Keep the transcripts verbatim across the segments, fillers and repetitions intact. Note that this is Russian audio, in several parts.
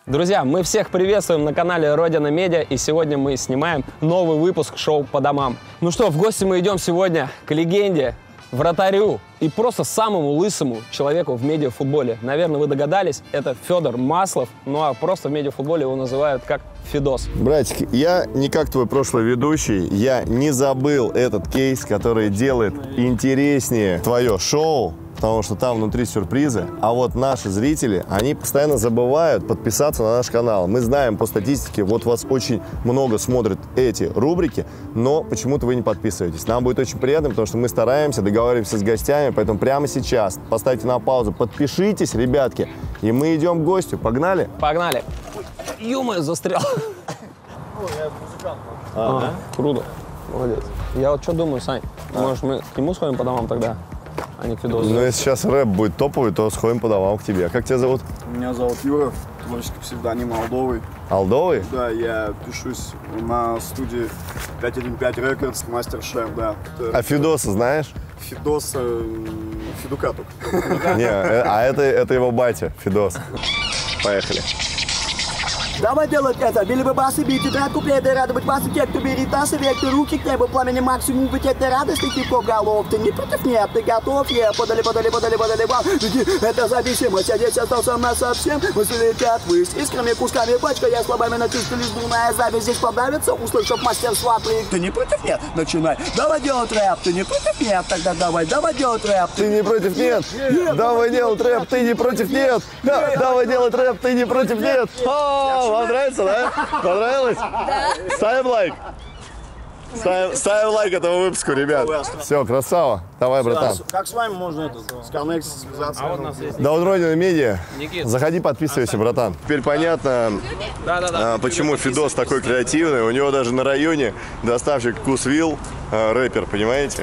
Друзья, мы всех приветствуем на канале Родина Медиа, и сегодня мы снимаем новый выпуск шоу «По домам». Ну что, в гости мы идем сегодня к легенде, вратарю и просто самому лысому человеку в медиафутболе. Наверное, вы догадались, это Федор Маслов, ну а просто в медиафутболе его называют как Фидос. Братик, я не как твой прошлый ведущий, я не забыл этот кейс, который делает интереснее твое шоу, потому что там внутри сюрпризы. А вот наши зрители, они постоянно забывают подписаться на наш канал. Мы знаем по статистике, вот вас очень много смотрят эти рубрики, но почему-то вы не подписываетесь. Нам будет очень приятно, потому что мы стараемся, договариваемся с гостями, поэтому прямо сейчас поставьте на паузу, подпишитесь, ребятки, и мы идем к гостю. Погнали? Погнали. Ё-моё, застрял. Ой, я музыкант. А, а, да? Круто. Молодец. Я вот что думаю, Сань, а? Может, мы к нему сходим по домам тогда? А не к Фидосу. Ну, если сейчас рэп будет топовый, то сходим по домам к тебе. А как тебя зовут? Меня зовут Юра, творческий псевдоним Алдовый. Алдовый? Да, я пишусь на студии пять один пять Records, мастер-шеф, да. А Фидоса знаешь? Фидос, Фидука только. Не, а это, это его батя, Фидос. Поехали. Давай делать это, били бы басы, бить тетрадь, куплеты, рады быть басы, те, кто берет тасы, век, руки к небу, пламени максимум, вытек ты радость, ты кипков голов, ты не против, нет, ты готов, я подали, подали, подали, подали, вам, веди, это зависимость, я здесь остался на совсем, мысли летят ввысь, искрами, кусками, пачка, я слабами начистили, дурная зависть, здесь подавится, услышав мастерства, ты не против, нет, начинай, давай делать рэп, ты не против, нет, тогда давай, давай делать рэп, ты не против, нет, давай делать рэп, ты не против, нет, давай делать рэп, ты не против, нет. Вам нравится, да? Понравилось? Да. Ставим лайк. Ставим, ставим лайк этому выпуску, ребят. Все, красава. Давай, братан. Как с вами можно это, с Коннекс связаться? А вот у нас есть Да, вот Родина Медиа. Никит. Заходи, подписывайся, братан. Теперь понятно, да, да, да. а, почему Фидос такой креативный. У него даже на районе доставщик Вкусвилл, а, рэпер, понимаете?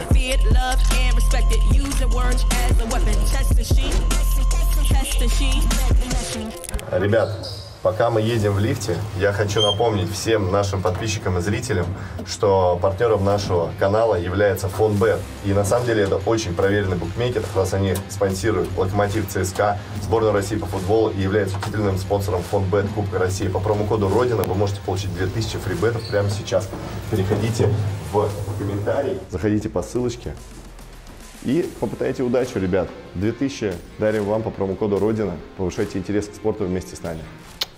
Ребят, пока мы едем в лифте, я хочу напомнить всем нашим подписчикам и зрителям, что партнером нашего канала является Фонбет. И на самом деле это очень проверенный букмекер, раз они спонсируют Локомотив ЦСКА, сборную России по футболу и являются титульным спонсором Фонбет Кубка России. По промокоду Родина вы можете получить две тысячи фрибетов прямо сейчас. Переходите в комментарии, заходите по ссылочке и попытайте удачу, ребят. две тысячи дарим вам по промокоду Родина. Повышайте интерес к спорту вместе с нами.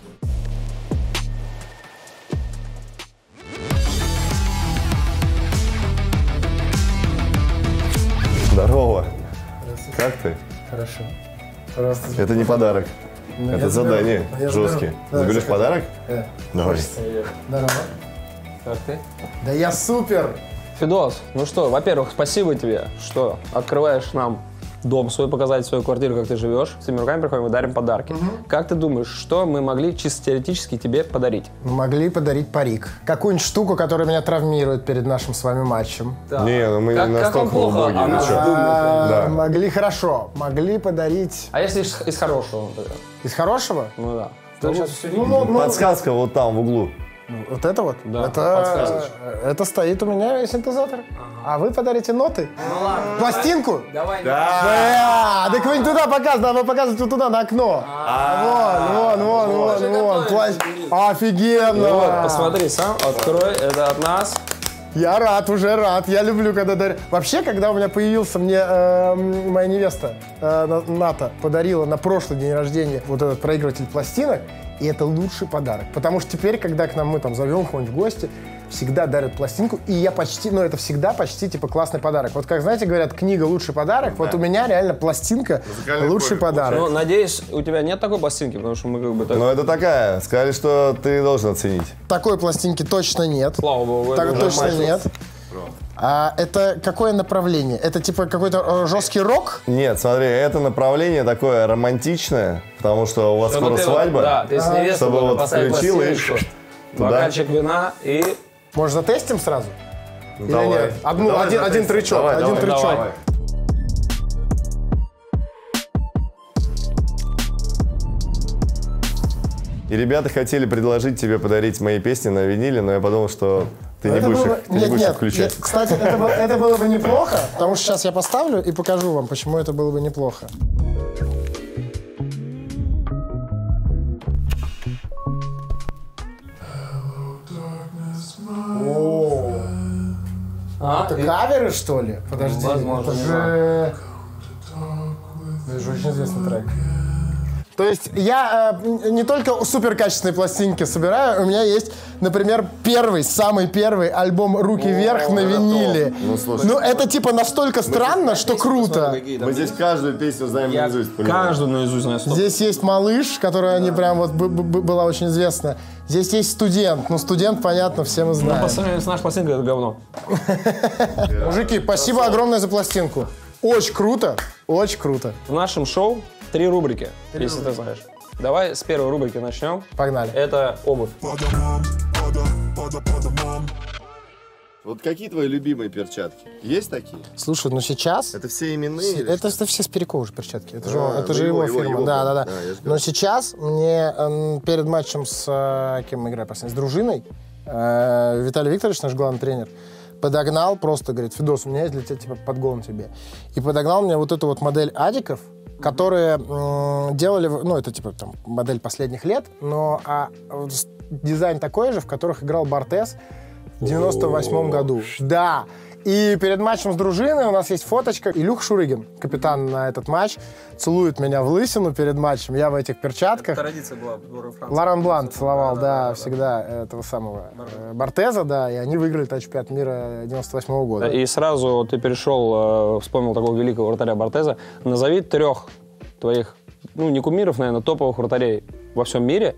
Здорово. Как ты? Хорошо. Просто это не подарок. Ну, это задание жесткие. Да, Заберешь подарок? Да. Давай. Здорово. Как ты? Да я супер! Фидос, ну что, во-первых, спасибо тебе, что открываешь нам дом свой, показать свою квартиру, как ты живешь. С этими руками приходим и дарим подарки. Угу. Как ты думаешь, что мы могли чисто теоретически тебе подарить? Мы могли подарить парик. Какую-нибудь штуку, которая меня травмирует перед нашим с вами матчем. Да. Не, ну мы как, не настолько глубокие. А, а, да. Могли хорошо. Могли подарить... А если из, из хорошего, например? Из хорошего? Ну да. Ну, сейчас все ну, ну, ну, подсказка вот там в углу. Вот это вот? Да, это, это стоит у меня синтезатор. А вы подарите ноты? Ну ладно. Пластинку? Давай. Да. Да, так вы не туда показываете, надо показывать вот туда, на окно. А, вон, вон, вон, вон, вон. Пласт... Офигенно. Вот, посмотри сам, открой, это от нас. Я рад, уже рад. Я люблю, когда дарят. Вообще, когда у меня появился, мне э, моя невеста э, Ната подарила на прошлый день рождения вот этот проигрыватель пластинок, и это лучший подарок. Потому что теперь, когда к нам мы там зовем кого-нибудь в гости, всегда дарят пластинку, и я почти, ну это всегда почти типа классный подарок. Вот как, знаете, говорят, книга лучший подарок, да. Вот у меня реально пластинка лучший подарок. Ну, надеюсь, у тебя нет такой пластинки, потому что мы как бы... Так... Ну это такая, сказали, что ты должен оценить. Такой пластинки точно нет. Слава богу. Так точно нет. А это какое направление? Это типа какой-то жесткий рок? Нет, смотри, это направление такое романтичное, потому что у вас чтобы скоро ты, свадьба. Да, ты с невестой чтобы вот включил и бокальчик вина и... Может, затестим сразу? Ну, или давай. нет? Одну, Давай один, один трючок. Давай, один давай, трючок. давай. И ребята хотели предложить тебе подарить мои песни на виниле, но я подумал, что ты не это будешь, было... их, ты нет, не будешь нет, их включать. Нет, кстати, это, было, это было бы неплохо, потому что сейчас я поставлю и покажу вам, почему это было бы неплохо. это каверы, что ли? Подожди, Возможно, это не же... Это же очень известный трек. То есть я э, не только супер качественные пластинки собираю, у меня есть, например, первый, самый первый альбом «Руки вверх» на виниле. Ну, слушай. Ну, это типа настолько странно, что круто. Мы здесь каждую песню знаем Я наизусть. по-любому. каждую наизусть знаю. стоп. Здесь есть «Малыш», которая не прям вот б- б- была очень известна. Здесь есть «Студент». Ну, «Студент», понятно, все мы Ну, знаем. по сравнению с нашей пластинкой, это говно. Мужики, спасибо огромное за пластинку. Очень круто, очень круто. В нашем шоу три рубрики, если ты знаешь. Давай с первой рубрики начнем. Погнали. Это обувь. Вот какие твои любимые перчатки? Есть такие? Слушай, ну сейчас... Это все именные? или Это, что? это все Спирякова же перчатки. Это же, А, это ну же его, его, его, фирма. его, да, да, да. да. Да, я ж Но говорю. сейчас мне эм, перед матчем с э, кем мы играем последний? С Дружиной, э, Виталий Викторович, наш главный тренер, подогнал просто, говорит, Федос, у меня есть для тебя типа подгон тебе. И подогнал мне вот эту вот модель адиков, которые м, делали, в- ну, это типа там модель последних лет, но а, вот с- дизайн такой же, в которых играл Бартес в девяносто восьмом году. Да. И перед матчем с Дружиной у нас есть фоточка. Илюх Шурыгин, капитан на этот матч, целует меня в лысину перед матчем. Я в этих перчатках. Традиция была в Франции. Лоран Блан целовал, да, всегда этого самого э, Бартеза, да, и они выиграли тогда чемпионат мира девяносто восьмого года. И сразу ты перешел, э, вспомнил такого великого вратаря Бартеза. Назови трех твоих, ну, не кумиров, наверное, топовых вратарей во всем мире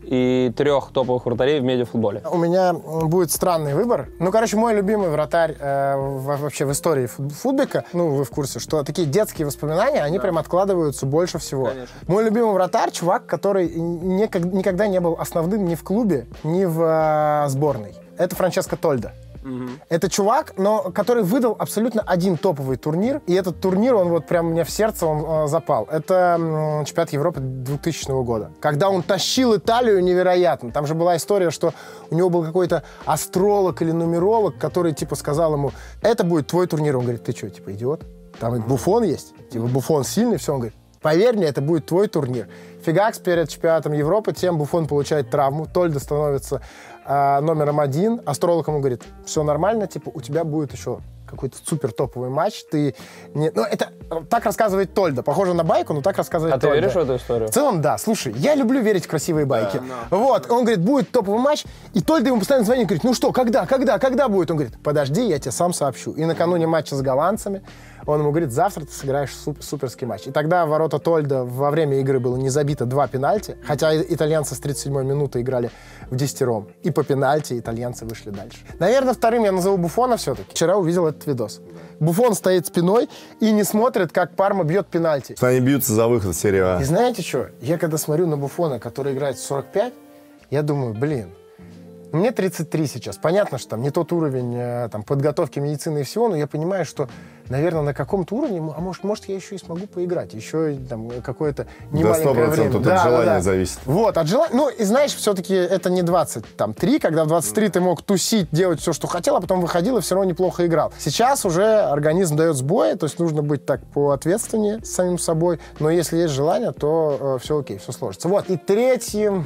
и трех топовых вратарей в медиафутболе. У меня м, будет странный выбор. Ну, короче, мой любимый вратарь э, во- вообще в истории фут- футбика, ну, вы в курсе, что такие детские воспоминания, они прям откладываются больше всего. Конечно. Мой любимый вратарь, чувак, который никак- никогда не был основным ни в клубе, ни в э, сборной. Это Франческо Тольдо. Это чувак, но который выдал абсолютно один топовый турнир, и этот турнир, он вот прям у меня в сердце он, э, запал. Это м, чемпионат Европы двухтысячного года, когда он тащил Италию невероятно. Там же была история, что у него был какой-то астролог или нумеролог, который типа сказал ему, это будет твой турнир. Он говорит, ты что, типа идиот? Там и Буфон есть, типа Буфон сильный, все. Он говорит, поверь мне, это будет твой турнир. Фигакс перед чемпионатом Европы, тем Буфон получает травму, Тольдо становится э, номером один, астролог ему говорит, все нормально, типа, у тебя будет еще какой-то супер топовый матч, ты не... Ну, это так рассказывает Тольдо, похоже на байку, но так рассказывает А ты Тольдо. веришь в эту историю? В целом, да. Слушай, я люблю верить в красивые байки. Вот, он говорит, будет топовый матч, и Тольдо ему постоянно звонит, говорит, ну что, когда, когда, когда будет? Он говорит, подожди, я тебе сам сообщу. И накануне матча с голландцами он ему говорит, завтра ты сыграешь суп- суперский матч. И тогда в ворота Тольдо во время игры было не забито два пенальти, хотя и- итальянцы с тридцать седьмой минуты играли в десятером. И по пенальти итальянцы вышли дальше. Наверное, вторым я назову Буфона все-таки. Вчера увидел этот видос. Буфон стоит спиной и не смотрит, как Парма бьет пенальти. Что они бьются за выход в серию А. И знаете что? Я когда смотрю на Буфона, который играет в сорок пять, я думаю, блин, мне тридцать три сейчас. Понятно, что там не тот уровень э, там, подготовки медицины и всего, но я понимаю, что, наверное, на каком-то уровне, м- а может, может я еще и смогу поиграть. Еще там какое-то немаленькое сто процентов время. от желания зависит. Вот, от желания. Ну, и знаешь, все-таки это не двадцать три, когда в двадцать три ты мог тусить, делать все, что хотел, а потом выходил и все равно неплохо играл. Сейчас уже организм дает сбои, то есть нужно быть так поответственнее с самим собой. Но если есть желание, то э, все окей, все сложится. Вот. И третьим,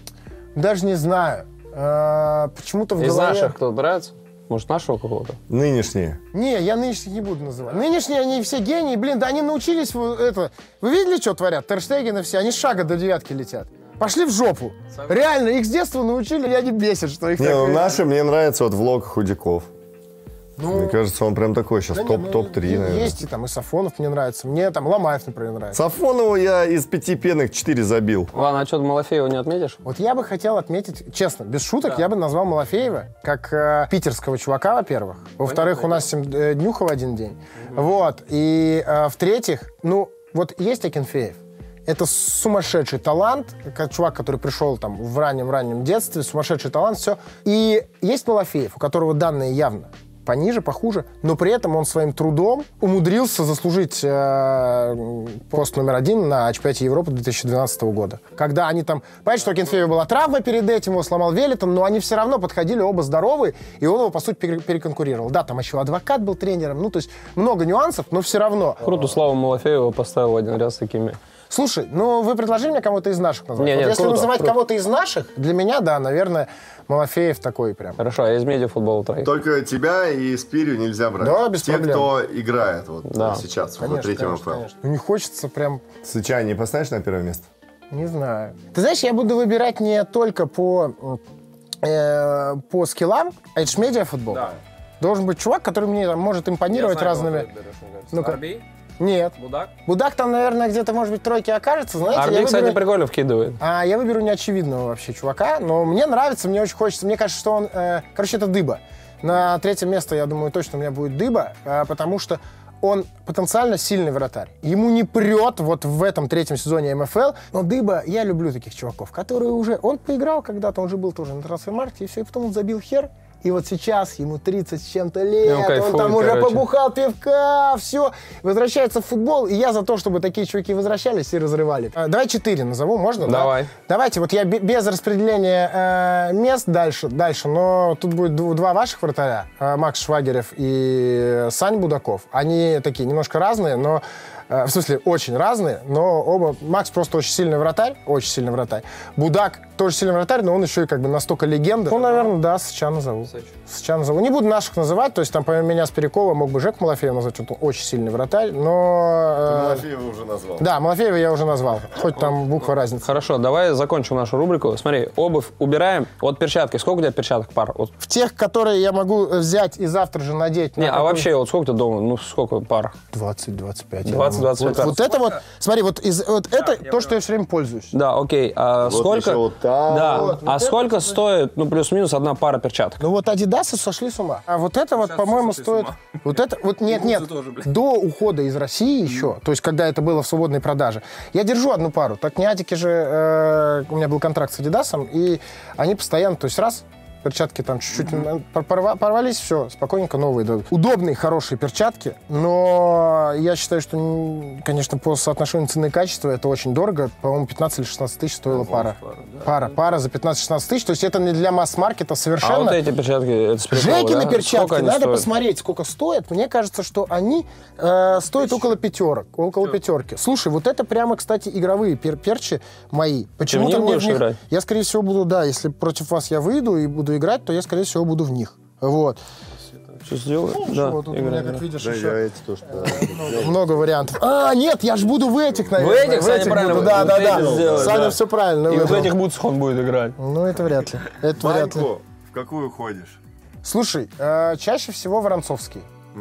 даже не знаю, э, почему-то в Из голове... наших кто нравится? Может, нашего какого-то? Нынешние. Не, я нынешних не буду называть. Нынешние, они все гении, блин, да они научились вот это... Вы видели, что творят? Терштегены все, они с шага до девятки летят. Пошли в жопу. Реально, их с детства научили, я не бесит, что их Не, так... ну наши мне нравится вот влог Худяков. Ну, Мне кажется, он прям такой сейчас, да не, топ, ну, топ-три, и- наверное. Есть и там и Сафонов мне нравится. Мне там Ломаев, например, нравится. Сафонову я из пяти пенных четыре забил. Ладно, а что, Малафеева не отметишь? Вот я бы хотел отметить, честно, без шуток, я бы назвал Малафеева как э, питерского чувака, во-первых. Во-вторых, у нас семь, э, днюха в один день. Вот. И э, в-третьих, ну, вот есть Акинфеев. Это сумасшедший талант, как чувак, который пришел там в раннем-раннем детстве, сумасшедший талант, все. И есть Малафеев, у которого данные явно пониже, похуже, но при этом он своим трудом умудрился заслужить э, пост номер один на чемпионате Европы две тысячи двенадцатого года. Когда они там... Понятно, что у Акинфеева была травма перед этим, его сломал Велитон, но они все равно подходили оба здоровые, и он его, по сути, пере- переконкурировал. Да, там еще адвокат был тренером, ну, то есть много нюансов, но все равно. Круто, Славу Малафеева поставил один ряд с такими Слушай, ну вы предложили мне кого-то из наших назвать? Не, Вот нет, если круто, называть круто. кого-то из наших, для меня, да, наверное, Малафеев такой прям. Хорошо, а из медиафутбола троих? Только тебя и Спирию нельзя брать. Да, без Те, проблем. кто играет вот Да. сейчас в Конечно, третьем конечно, МФЛ. конечно. Ну, не хочется прям, Случайно не поставишь на первое место? не знаю. Ты знаешь, я буду выбирать не только по, э, по скиллам, а это ж медиафутбол. Да. Должен быть чувак, который мне там, может импонировать разными... Ну-ка. Арби? Нет. Будак? Будак там, наверное, где-то, может быть, тройки окажется. Знаете, Арби, я кстати, выберу... прикольно вкидывает. А я выберу неочевидного вообще чувака, но мне нравится, мне очень хочется. Мне кажется, что он... э, короче, это Дыба. На третье место, я думаю, точно у меня будет Дыба, э, потому что он потенциально сильный вратарь. Ему не прет вот в этом третьем сезоне эм эф эл, но Дыба, я люблю таких чуваков, которые уже... Он поиграл когда-то, он же был тоже на трансфер-маркете, и все, и потом он забил хер. И вот сейчас ему тридцать с чем-то лет, он, кайфует, там уже короче. побухал пивка, все, возвращается в футбол, и я за то, чтобы такие чуваки возвращались и разрывали. А, давай четыре назову, можно? Давай. Да? Давайте, вот я бе- без распределения э, мест дальше, дальше, но тут будет д- два ваших вратаря, э, Макс Швагерев и Сань Будаков. Они такие немножко разные, но э, в смысле очень разные, но оба. Макс просто очень сильный вратарь, очень сильный вратарь. Будак тоже сильный вратарь, но он еще и как бы настолько легенда. Ну, наверное, да, Сыча назову. Сыча назову. Не буду наших называть, то есть там помимо меня Спирякова мог бы Жек Малафеев назвать, он очень сильный вратарь, но... э, Малафеева уже назвал. да, Малафеева я уже назвал, хоть там буква разница. Хорошо, давай закончим нашу рубрику. Смотри, обувь убираем. Вот перчатки. Сколько у тебя перчаток пар? Вот. В тех, которые я могу взять и завтра же надеть. Не, на а какой- вообще, вот сколько ты дома? Ну, сколько пар? двадцать двадцать пять. двадцать двадцать пять Вот, вот это вот, смотри, вот, из, вот это то, что я все время пользуюсь. Да, окей. А Вот сколько... еще вот там. Да. Вот, а вот это сколько вот, стоит, ну, плюс-минус одна пара перчаток? Ну вот Адидасы сошли с ума. А вот это вот, по-моему, стоит... Вот это, вот нет, нет, до ухода из России еще, то есть когда это было в свободной продаже, я держу одну пару. Так не Адики же, э, у меня был контракт с Адидасом, и они постоянно, то есть раз, перчатки там чуть-чуть порва- порвались, все, спокойненько новые дадут. Удобные, хорошие перчатки, но я считаю, что, м, конечно, по соотношению цены и качества это очень дорого. По-моему, пятнадцать или шестнадцать тысяч стоила пара. Пара, пара за пятнадцать-шестнадцать тысяч, то есть это не для масс-маркета совершенно. А вот эти перчатки, это с прикола, Жекины да? перчатки, Сколько они надо стоят? посмотреть, сколько стоят. Мне кажется, что они э, стоят около пятерок, около пятерки. Слушай, вот это прямо, кстати, игровые пер перчи мои. Почему-то в них мне в будешь них- играть? Я, скорее всего, буду, да, если против вас я выйду и буду играть, то я, скорее всего, буду в них. Вот. Что сделаю? Да, вот тут у играй, меня, как играй. видишь, Да, еще я эти тоже. много вариантов. А, нет, я ж буду в этих, наверное. В этих, Саня, правильно, буду. Да, вот да, эти да. сделай, Саня да. все правильно И в выбрал. этих бутсах он будет играть. Ну, это вряд ли. Это вряд ли. Баньку в какую ходишь? Слушай, э, чаще всего Воронцовский.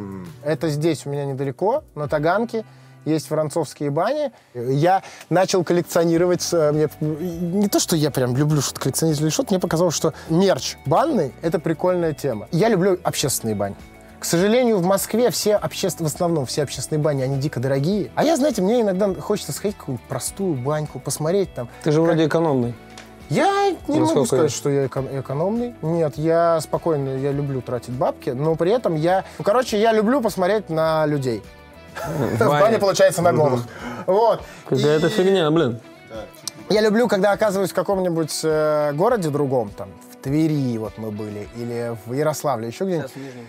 Это здесь у меня недалеко, на Таганке. Есть воронцовские бани. Я начал коллекционировать... э, Мне, не то, что я прям люблю что-то коллекционировать или что-то, мне показалось, что мерч банный — это прикольная тема. Я люблю общественные бани. К сожалению, в Москве все общественные, в основном все общественные бани, они дико дорогие. А я, знаете, мне иногда хочется сходить в какую-нибудь простую баньку, посмотреть там. Ты же вроде экономный. Я не Ну, могу сколько сказать, есть? что я эко- экономный. Нет, я спокойно, я люблю тратить бабки, но при этом я... Ну, короче, я люблю посмотреть на людей. В бане, получается, на голых. Вот. Какая-то И фигня, блин. Я люблю, когда оказываюсь в каком-нибудь э, городе другом, там, в Твери вот мы были, или в Ярославле, еще где-нибудь.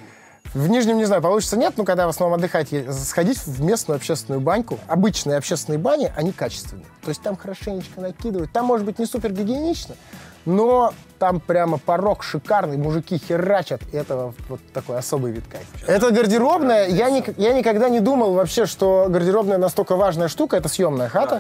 В Нижнем, не знаю, получится, нет, но когда в основном отдыхать, е- сходить в местную общественную баньку. Обычные общественные бани, они качественные. То есть там хорошенечко накидывают. Там, может быть, не супер гигиенично, но там прямо порог шикарный, мужики херачат. И это вот такой особый вид кайфа. Это гардеробная. Я, ни- я никогда не думал вообще, что гардеробная настолько важная штука. Это съемная хата.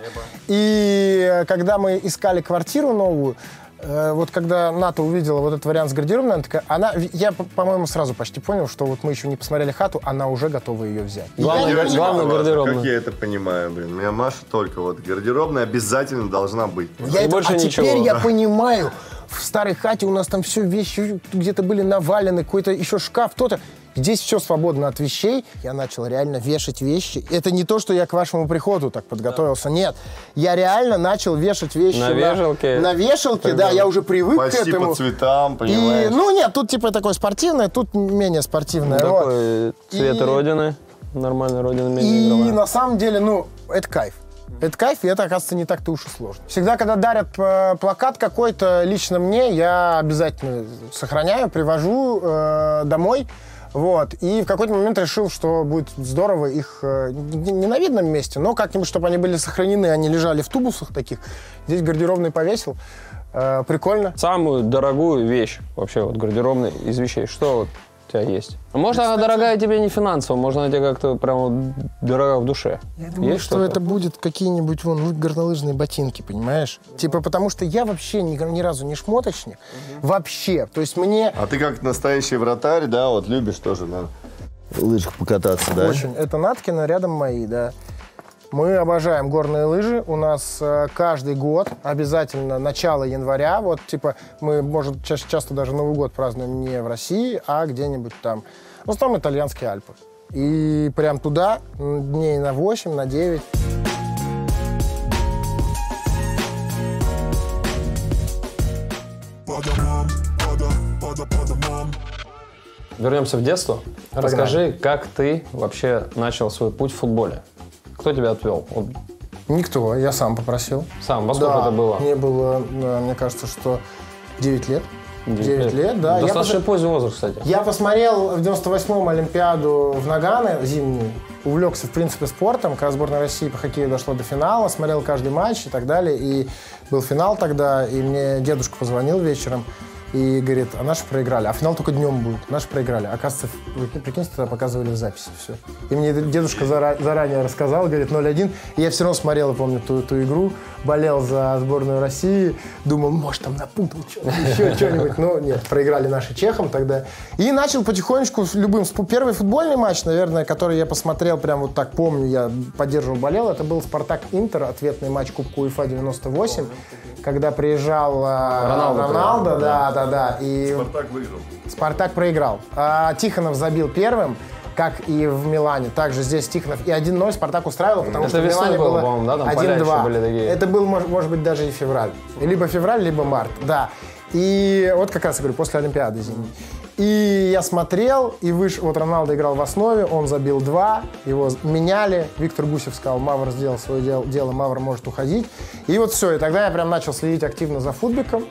И э, когда мы искали квартиру новую, э, вот когда Ната увидела вот этот вариант с гардеробной, она такая, она, я, по- по-моему, сразу почти понял, что вот мы еще не посмотрели хату, она уже готова ее взять. И Главное, я не гар- понимал. главное гардеробная. Как я это понимаю, блин. У меня Маша только вот гардеробная обязательно должна быть. Я И это- больше а ничего. теперь я понимаю, в старой хате у нас там все вещи где-то были навалены, какой-то еще шкаф, кто-то. Здесь все свободно от вещей. Я начал реально вешать вещи. Это не то, что я к вашему приходу так подготовился. Нет. Я реально начал вешать вещи На вешалке? На вешалке, да. Я уже привык Почти к этому. по цветам, И, понимаешь? ну нет, тут типа такое спортивное, тут менее спортивное. вот. Такой цвет И- родины. Нормальная родина, И менее игровая. на самом деле, ну, это кайф. Это кайф, и это, оказывается, не так-то уж и сложно. Всегда, когда дарят э, плакат какой-то лично мне, я обязательно сохраняю, привожу э, домой. Вот. И в какой-то момент решил, что будет здорово их э, не на видном месте, но как-нибудь, чтобы они были сохранены, они лежали в тубусах таких. Здесь гардеробный повесил. Э, прикольно. Самую дорогую вещь вообще вот гардеробной из вещей, что вот у тебя есть? Может, она дорогая тебе не финансово, может, она тебе как-то прям вот дорога в душе. Я думаю, есть что что-то? это будет какие-нибудь вон горнолыжные ботинки, понимаешь? Типа, потому что я вообще ни, ни разу не шмоточник. Угу. Вообще. То есть мне... А ты как настоящий вратарь, да, вот любишь тоже на лыжах покататься, да? Очень. Это Наткино, рядом мои, да. Мы обожаем горные лыжи. У нас э, каждый год обязательно начало января. Вот, типа, мы, может, ча- часто даже Новый год празднуем не в России, а где-нибудь там. В основном итальянские Альпы. И прям туда дней на восемь, на девять. Вернемся в детство. Погнали. Расскажи, как ты вообще начал свой путь в футболе? Кто тебя отвел? Вот Никто, я сам попросил. сам, во сколько Да, это было? мне было, да, мне кажется, что девять лет. девять девять лет, да. Я Достаточно пос- поздний возраст, кстати. Я посмотрел в девяносто восьмом Олимпиаду в Нагано зимнюю, увлекся, в принципе, спортом, когда сборная России по хоккею дошла до финала, смотрел каждый матч и так далее, и был финал тогда, и мне дедушка позвонил вечером и говорит, а наши проиграли, а финал только днем будет, наши проиграли. Оказывается, вы прикиньте, тогда показывали в записи все. И мне дедушка зара- заранее рассказал, говорит, ноль один, и я все равно смотрел, я помню, ту, ту игру, болел за сборную России, думал, может, там напутал что-то, еще что-нибудь, но нет, проиграли наши чехам тогда. И начал потихонечку любым, первый футбольный матч, наверное, который я посмотрел, прям вот так помню, я поддерживал, болел, это был «Спартак-Интер», ответный матч Кубка УЕФА девяносто восемь, когда приезжал Роналдо, Роналдо да, да, да, и Спартак выиграл. Спартак проиграл. А Тихонов забил первым, как и в Милане. Также здесь Тихонов. И один ноль Спартак устраивал, потому Это что в весной Милане было, было по-моему, да? Там поля один два. еще были такие. Это был, может, может быть, даже и февраль. Либо февраль, либо март. Да. И вот как раз я говорю, после Олимпиады зимней. И я смотрел, и выш... вот Роналдо играл в основе, он забил два, его меняли. Виктор Гусев сказал, Мавр сделал свое дело, дело, Мавр может уходить. И вот все, и тогда я прям начал следить активно за футбиком.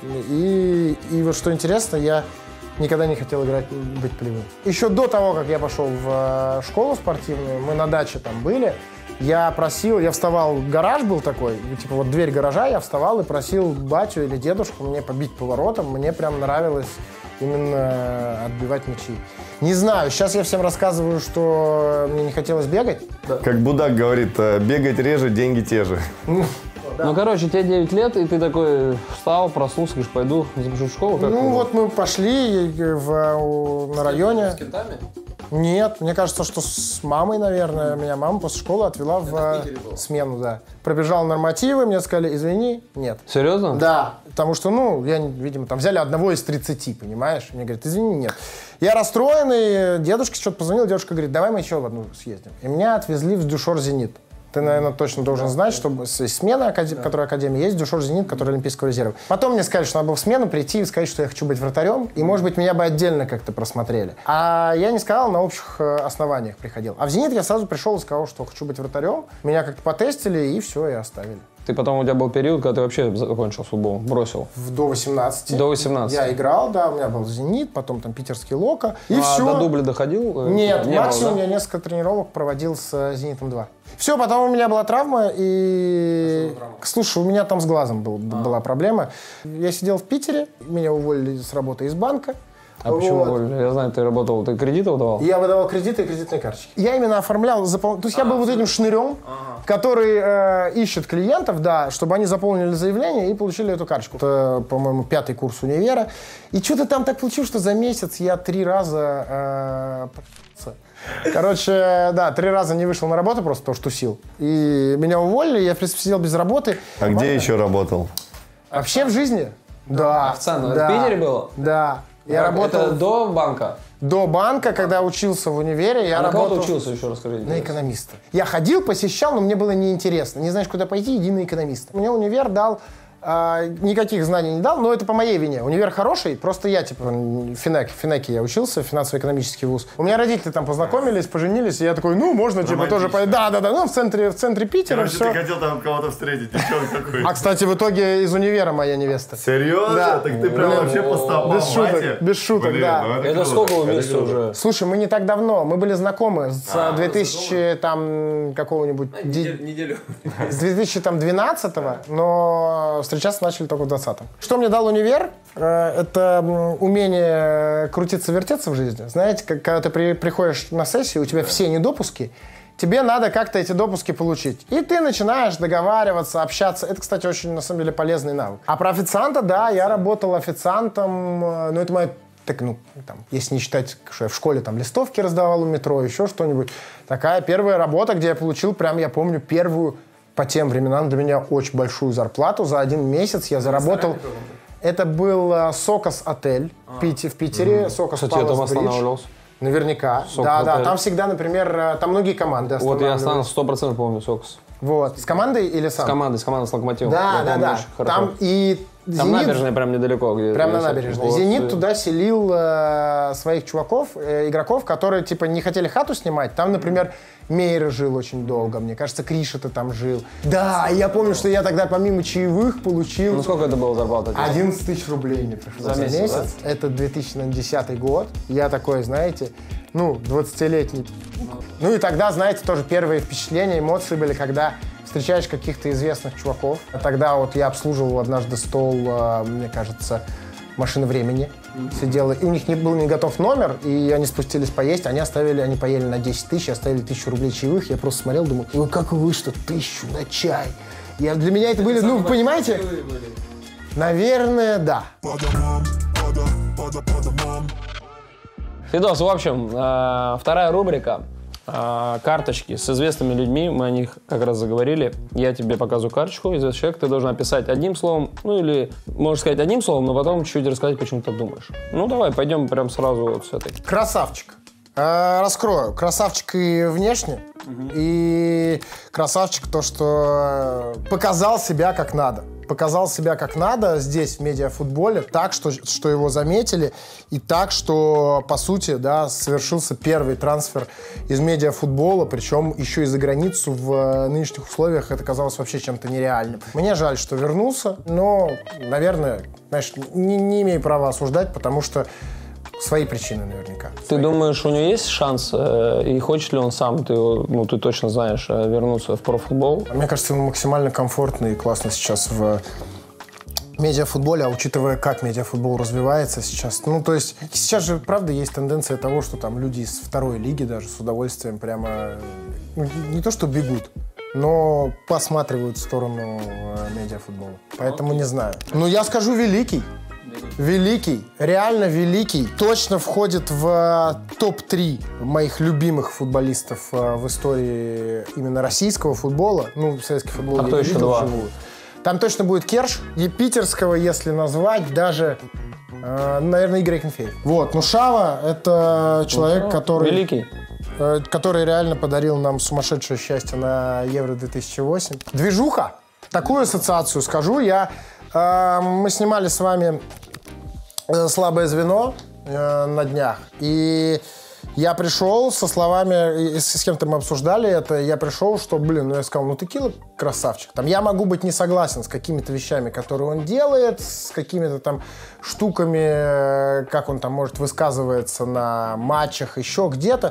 И, и вот что интересно, я никогда не хотел играть, быть полевым. Еще до того, как я пошел в школу спортивную, мы на даче там были, я просил, я вставал, гараж был такой, типа вот дверь гаража, я вставал и просил батю или дедушку мне побить поворотом, мне прям нравилось именно отбивать мячи. Не знаю, сейчас я всем рассказываю, что мне не хотелось бегать. Как Будак говорит, бегать реже, деньги те же. Ну, короче, тебе девять лет, и ты такой встал, проснулся, говоришь, пойду запишу в школу? Как Ну было? вот мы пошли в, у- на районе. С кентами? Нет, мне кажется, что с мамой, наверное, меня мама после школы отвела в смену, да. Пробежал нормативы, мне сказали, извини, нет. Серьезно? Да, потому что, ну, я, видимо, там взяли одного из тридцати, понимаешь? Мне говорят, извини, нет. Я расстроенный, дедушке что-то позвонил, дедушка говорит, давай мы еще в одну съездим. И меня отвезли в Дюшор «Зенит». Ты, наверное, точно должен знать, что смена, которая академия, есть Дюшор «Зенит», который Олимпийского резерва. Потом мне сказали, что надо было в смену прийти и сказать, что я хочу быть вратарем, и, может быть, меня бы отдельно как-то просмотрели. А я не сказал, на общих э, основаниях приходил. А в «Зенит» я сразу пришел и сказал, что хочу быть вратарем. Меня как-то потестили, и все, и оставили. Ты потом, у тебя был период, когда ты вообще закончил футбол, бросил? В- До восемнадцати. До восемнадцати. Я играл, да, у меня был «Зенит», потом там питерский «Локо», и Ну, а все. до дубля доходил? Нет, Не было, максимум да? я несколько тренировок проводил с э, «Зенитом-два». Все, потом у меня была травма, и... Слушай, у меня там с глазом был, была проблема. Я сидел в Питере, меня уволили с работы из банка. А почему? Вот. Оль? Я знаю, ты работал, ты кредиты выдавал? Я выдавал кредиты и кредитные карточки. Я именно оформлял, запол... то есть я был вот этим шнырем, который э, ищет клиентов, да, чтобы они заполнили заявление и получили эту карточку. Это, по-моему, пятый курс универа. И что-то там так получилось, что за месяц я три раза... Э, Короче, да, три раза не вышел на работу, просто потому что тусил. И меня уволили, я, в принципе, сидел без работы. А где еще работал? Вообще в жизни? Да. Официально? Да. Это в Питере было? Да. Я Как- работал Это до банка? до банка, когда учился в универе. Я А на кого работал ты учился, еще расскажи? на экономиста. Я ходил, посещал, но мне было неинтересно. Не знаешь, куда пойти, иди на экономиста. Мне универ дал э, а, никаких знаний не дал, но это по моей вине. Универ хороший, просто я, типа, в Финек, в Финеке я учился, финансово-экономический вуз. У меня родители там познакомились, поженились, и я такой, ну, можно, типа, тоже поехать. Да, да, да, ну, в центре, в центре Питера, Короче, все. ты хотел там кого-то встретить, девчонку какую-то. А, кстати, в итоге из универа моя невеста. Серьезно? Да. Так ты прям вообще по стопам, Без шуток, мате? без шуток, Блин, да. ну Это круто, сколько вы это вместе круто. уже? Слушай, мы не так давно, мы были знакомы с А, две тысячи там какого-нибудь ди- Неделю. с две тысячи двенадцатого, но встречаться начали только в двадцатом. Что мне дал универ? Э, Это м, умение крутиться, вертеться в жизни. Знаете, как- когда ты при- приходишь на сессию, у тебя все недопуски, тебе надо как-то эти допуски получить. И ты начинаешь договариваться, общаться. Это, кстати, очень, на самом деле, полезный навык. А про официанта, да, я работал официантом, э, но это моя... Так, ну, там, если не считать, что я в школе там листовки раздавал у метро, еще что-нибудь. Такая первая работа, где я получил, прям, я помню, первую по тем временам для меня очень большую зарплату. За один месяц я заработал... Это был э, Сокос отель в Пите- в Питере. Сокос Кстати, я там Palace Bridge. останавливался. Наверняка. Сокос да, да. отель. Там всегда, например, э, там многие команды Вот я останавливались. останавливался, сто процентов помню Сокос. Вот. С командой или сам? С командой, с командой, с Локомотивом. Да, Я да, помню да. очень хорошо. Там и Там «Зенит», набережная прям недалеко. Где прям на всякие набережной. боссы. «Зенит» туда селил э, своих чуваков, э, игроков, которые, типа, не хотели хату снимать. Там, например, Мейер жил очень долго. Мне кажется, Криша-то там жил. Да, и я помню, что я тогда помимо чаевых получил... Ну сколько это было зарплата? одиннадцать тысяч рублей мне пришло За за месяц, месяц. Это две тысячи десятый год. Я такой, знаете, ну, двадцатилетний. Ну и тогда, знаете, тоже первые впечатления, эмоции были, когда встречаешь каких-то известных чуваков. Тогда вот я обслуживал однажды стол, э, мне кажется, «Машины времени». Сидела, и у них не был не готов номер, и они спустились поесть, они оставили, они поели на десять тысяч, оставили тысячу рублей чаевых. Я просто смотрел, думаю, ой, как вы что, тысячу на чай? Я, для меня это были, ну, вы понимаете? Наверное, да. Фидос, в общем, э, вторая рубрика. Э, карточки с известными людьми. Мы о них как раз заговорили. Я тебе показываю карточку. Известный человек. Ты должен описать одним словом. Ну или, можешь сказать одним словом, но потом чуть-чуть рассказать, почему ты думаешь. Ну давай, пойдем прям сразу вот с этой. Красавчик. Э, раскрою. Красавчик и внешне, и красавчик то, что показал себя как надо. Показал себя как надо здесь, в медиафутболе, так, что, что его заметили, и так, что, по сути, да, совершился первый трансфер из медиафутбола, причем еще и за границу в нынешних условиях это казалось вообще чем-то нереальным. Мне жаль, что вернулся, но, наверное, знаешь, не, не имею права осуждать, потому что свои причины наверняка. Ты думаешь, у него есть шанс, э, и хочет ли он сам, ты, ну, ты точно знаешь, э, вернуться в профутбол? Мне кажется, ему максимально комфортно и классно сейчас в медиафутболе, а учитывая, как медиафутбол развивается сейчас, ну, то есть, сейчас же, правда, есть тенденция того, что там люди из второй лиги даже с удовольствием прямо, ну, не то что бегут, но посматривают в сторону э, медиафутбола. Поэтому не знаю. Но я скажу великий. Великий, реально великий, точно входит в топ три моих любимых футболистов э, в истории именно российского футбола. Ну, советский футбол А я кто не еще видел два? вживую. Там точно будет Керш, и питерского, если назвать, даже, э, наверное, Игорь Акинфеев. Вот, ну Шава — это человек, который... Великий. э, который реально подарил нам сумасшедшее счастье на Евро две тысячи восемь. Движуха. Такую ассоциацию скажу. Я, э, мы снимали с вами э, «Слабое звено» э, на днях. И я пришел со словами, и с, с кем-то мы обсуждали это, я пришел, что, блин, ну я сказал, ну Текила красавчик. Там, я могу быть не согласен с какими-то вещами, которые он делает, с какими-то там штуками, э, как он там, может, высказывается на матчах, еще где-то.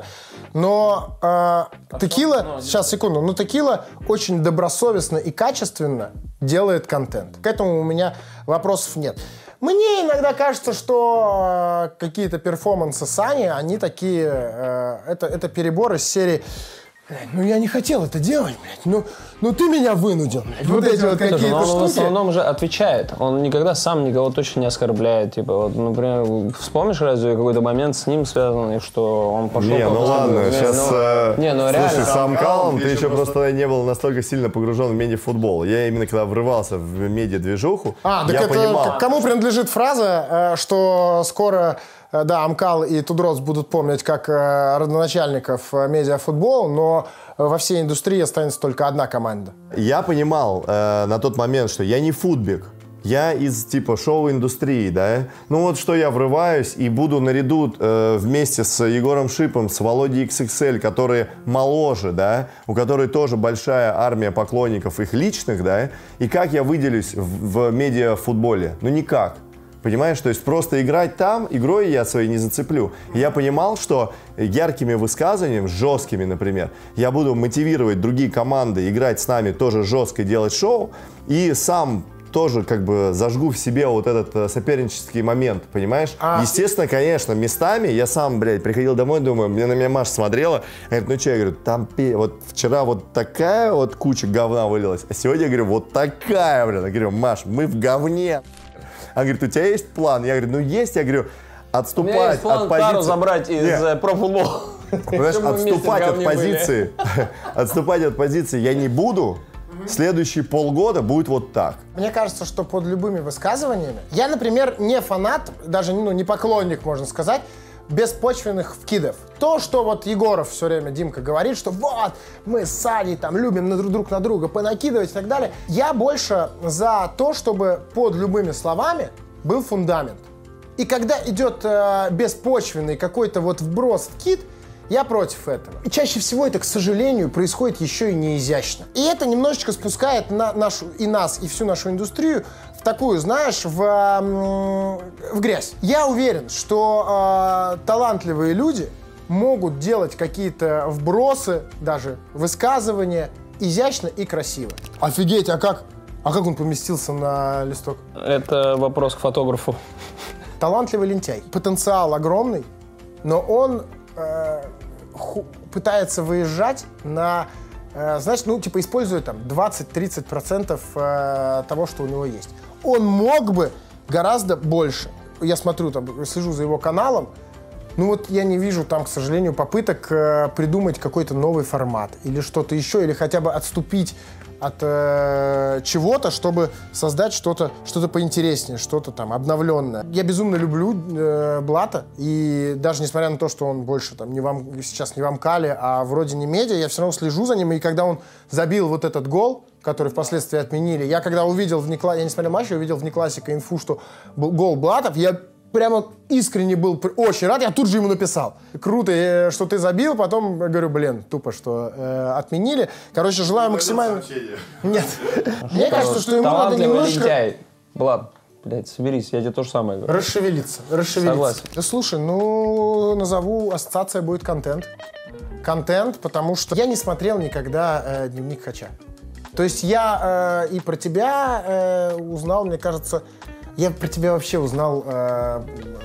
Но э, Текила, сейчас, секунду, но Текила очень добросовестно и качественно делает контент. К этому у меня вопросов нет. Мне иногда кажется, что э, какие-то перформансы Сани, они такие, э, это, это перебор из серии «Блядь, ну я не хотел это делать, блядь, ну, ну ты меня вынудил». Блядь. Вот, вот эти вот какие-то он штуки. в основном же отвечает. Он никогда сам никого точно не оскорбляет. Типа, вот, например, вспомнишь разве какой-то момент с ним связанный, что он пошел... Не, ну ладно, Не, сейчас... ну, э, не, ну реально. Слушай, с Амкалом ты ты еще еще просто не был настолько сильно погружен в медиафутбол. Я именно когда врывался в медиа-движуху, А, так я это понимал... к- кому принадлежит фраза, э, что скоро, э, да, Амкал и Тудрос будут помнить как э, родоначальников э, медиафутбола, но э, во всей индустрии останется только одна команда. Я понимал э, на тот момент, что я не футбик, я из типа шоу-индустрии, да, ну вот что я врываюсь и буду наряду э, вместе с Егором Шипом, с Володей икс икс эль, которые моложе, да, у которых тоже большая армия поклонников их личных, да, и как я выделюсь в, в медиафутболе? Ну никак. Понимаешь, то есть просто играть там, игрой я своей не зацеплю. И я понимал, что яркими высказываниями, жесткими, например, я буду мотивировать другие команды играть с нами тоже жестко и делать шоу, и сам тоже как бы зажгу в себе вот этот сопернический момент, понимаешь? А... Естественно, конечно, местами я сам, блядь, приходил домой, думаю, мне на меня Маша смотрела, говорит, ну что, я говорю, там, вот вчера вот такая вот куча говна вылилась, а сегодня, я говорю, вот такая, блядь, я говорю, Маш, мы в говне. Она говорит, у тебя есть план? Я говорю, ну есть. Я говорю, отступать у меня есть план от позиции... Тару забрать из профутбола. Отступать от позиции, отступать от позиции я не буду. Следующие полгода будет вот так. Мне кажется, что под любыми высказываниями... Я, например, не фанат, даже ну, не поклонник, можно сказать, беспочвенных вкидов. То, что вот Егоров все время, Димка, говорит, что вот, мы с Саней там любим на друг, друг на друга понакидывать и так далее. Я больше за то, чтобы под любыми словами был фундамент. И когда идет э, беспочвенный какой-то вот вброс, вкид, я против этого. И чаще всего это, к сожалению, происходит еще и не изящно. И это немножечко спускает на нашу, и нас, и всю нашу индустрию в такую, знаешь, в, в грязь. Я уверен, что э, талантливые люди могут делать какие-то вбросы, даже высказывания изящно и красиво. Офигеть, а как, а как он поместился на листок? Это вопрос к фотографу. Талантливый лентяй. Потенциал огромный, но он э, ху, пытается выезжать на, э, знаешь, ну, типа, используя там двадцать-тридцать процентов э, того, что у него есть. Он мог бы гораздо больше. Я смотрю, там, слежу за его каналом, ну вот я не вижу там, к сожалению, попыток э, придумать какой-то новый формат или что-то еще, или хотя бы отступить от э, чего-то, чтобы создать что-то что-то поинтереснее, что-то там обновленное. Я безумно люблю э, Блата, и даже несмотря на то, что он больше там не вам, сейчас не в Амкале, а вроде не медиа, я все равно слежу за ним, и когда он забил вот этот гол, который впоследствии отменили, я когда увидел в Некла... я не смотрел матч, я увидел в Неклассика инфу, что был гол Блатов, я прямо искренне был очень рад, я тут же ему написал. Круто, что ты забил, потом говорю, блин, тупо, что э, отменили. Короче, желаю максимально... Нет. Мне кажется, что ему надо немножко... лентяй. Влад, блядь, соберись, я тебе то же самое говорю. Расшевелиться, расшевелиться. Согласен. Да, слушай, ну, назову, ассоциация будет контент. Контент, потому что я не смотрел никогда э, «Дневник Хача». То есть я э, и про тебя э, узнал, мне кажется... Я про тебя вообще узнал, э,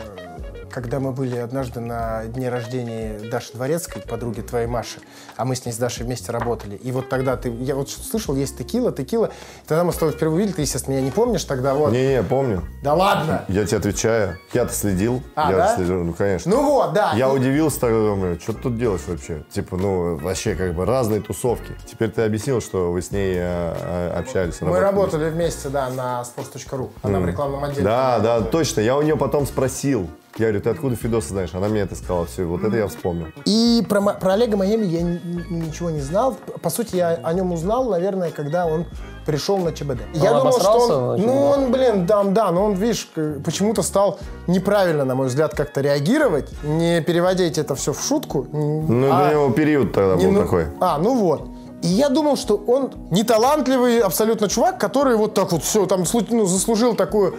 когда мы были однажды на дне рождения Даши Дворецкой, подруги твоей Маши, а мы с ней с Дашей вместе работали. И вот тогда ты, я вот слышал, есть текила, текила. Тогда мы с тобой впервые увидели, ты, естественно, меня не помнишь тогда, вот. Не-не, помню. Да ладно? Я тебе отвечаю. Я-то следил. А, я да? следил, ну, конечно. Ну вот, да. Я и... удивился тогда, думаю, что ты тут делаешь вообще? Типа, ну, вообще, как бы, разные тусовки. Теперь ты объяснил, что вы с ней э, общались. Мы работали вместе, да, на спорт точка ру. Она mm. в рекламном отделе. Да, да, точно. Я у нее потом спросил. Я говорю, ты откуда Фидоса знаешь? Она мне это сказала. Все, вот это я вспомнил. И про, про Олега Майами я ничего не знал. По сути, я о нем узнал, наверное, когда он пришел на ЧБД. Он я думал, что он... На ну, он, блин, да, да, но он, видишь, почему-то стал неправильно, на мой взгляд, как-то реагировать, не переводить это все в шутку. Ну, а, для него период тогда был ну, такой. А, ну вот. И я думал, что он неталантливый абсолютно чувак, который вот так вот все, там, ну, заслужил такую...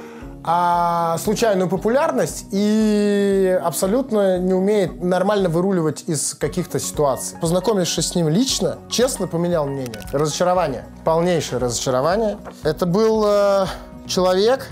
а случайную популярность и абсолютно не умеет нормально выруливать из каких-то ситуаций. Познакомившись с ним лично, честно поменял мнение. Разочарование. Полнейшее разочарование. Это был э, человек,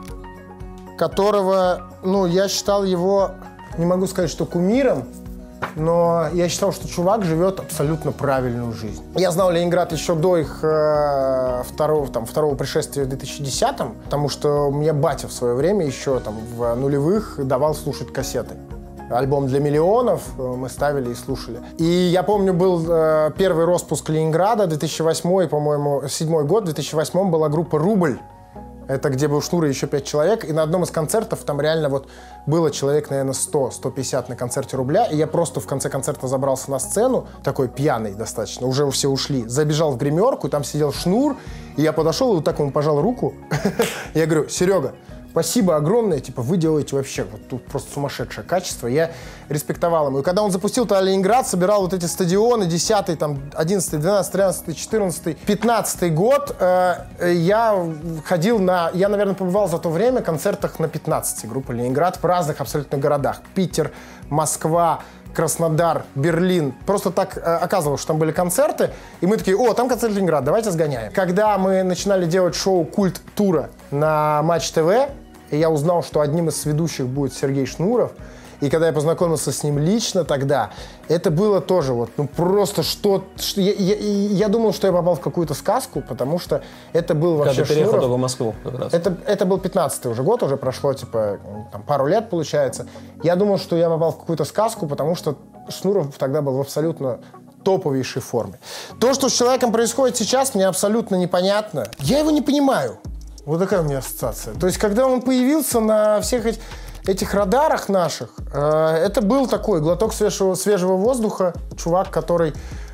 которого, ну, я считал его, не могу сказать, что кумиром, но я считал, что чувак живет абсолютно правильную жизнь. Я знал Ленинград еще до их э, второго, там, второго пришествия в две тысячи десятом, потому что мне батя в свое время еще там, в нулевых давал слушать кассеты. Альбом «Для миллионов» мы ставили и слушали. И я помню, был э, первый распуск Ленинграда, две тысячи восьмой, по-моему, седьмой год, в две тысячи восьмом была группа «Рубль». Это где был Шнур и еще пять человек. И на одном из концертов там реально вот было человек, наверное, сто — сто пятьдесят на концерте «Рубля». И я просто в конце концерта забрался на сцену, такой пьяный достаточно, уже все ушли. Забежал в гримерку, там сидел Шнур. И я подошел и вот так ему пожал руку. Я говорю: Серега, спасибо огромное, типа, вы делаете вообще вот тут просто сумасшедшее качество. Я респектовал ему. И когда он запустил тогда Ленинград, собирал вот эти стадионы, десятый, там, одиннадцатый, двенадцатый, тринадцатый, четырнадцатый, пятнадцатый год, э, я ходил на, я, наверное, побывал за то время в концертах на пятнадцати группы Ленинград в разных абсолютно городах. Питер, Москва, Краснодар, Берлин. Просто так э, оказывалось, что там были концерты, и мы такие: о, там концерт Ленинград, давайте сгоняем. Когда мы начинали делать шоу «Культ тура» на Матч ТВ, и я узнал, что одним из ведущих будет Сергей Шнуров, и когда я познакомился с ним лично тогда, это было тоже вот, ну просто что... что я, я, я думал, что я попал в какую-то сказку, потому что это был вообще Когда ты переехал Шнуров. только в Москву как раз. Это, это был пятнадцатый уже год, уже прошло, типа, там, пару лет, получается. Я думал, что я попал в какую-то сказку, потому что Шнуров тогда был в абсолютно топовейшей форме. То, что с человеком происходит сейчас, мне абсолютно непонятно. Я его не понимаю. Вот такая у меня ассоциация. То есть, когда он появился на всех этих, этих радарах наших, э, это был такой глоток свежего, свежего воздуха. Чувак, который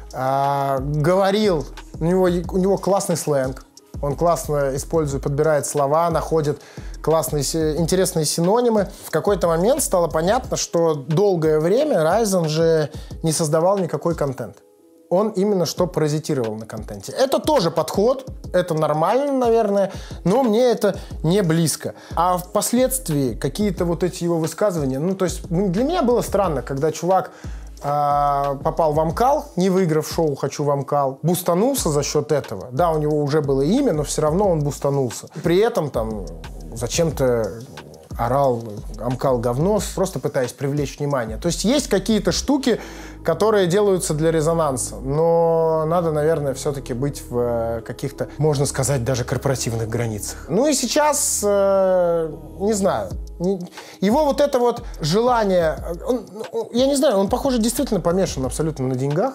э, говорил, у него, у него классный сленг. Он классно использует, подбирает слова, находит классные, интересные синонимы. В какой-то момент стало понятно, что долгое время Райзен же не создавал никакой контент. Он именно что паразитировал на контенте. Это тоже подход, это нормально, наверное, но мне это не близко. А впоследствии какие-то вот эти его высказывания, ну, то есть для меня было странно, когда чувак э, попал в Амкал, не выиграв шоу «Хочу в Амкал», бустанулся за счет этого. Да, у него уже было имя, но все равно он бустанулся. При этом там зачем-то орал «Амкал говно», просто пытаясь привлечь внимание. То есть есть какие-то штуки, которые делаются для резонанса, но надо, наверное, все-таки быть в каких-то, можно сказать, даже корпоративных границах. Ну и сейчас, э, не знаю, его вот это вот желание, он, я не знаю, он, похоже, действительно помешан абсолютно на деньгах.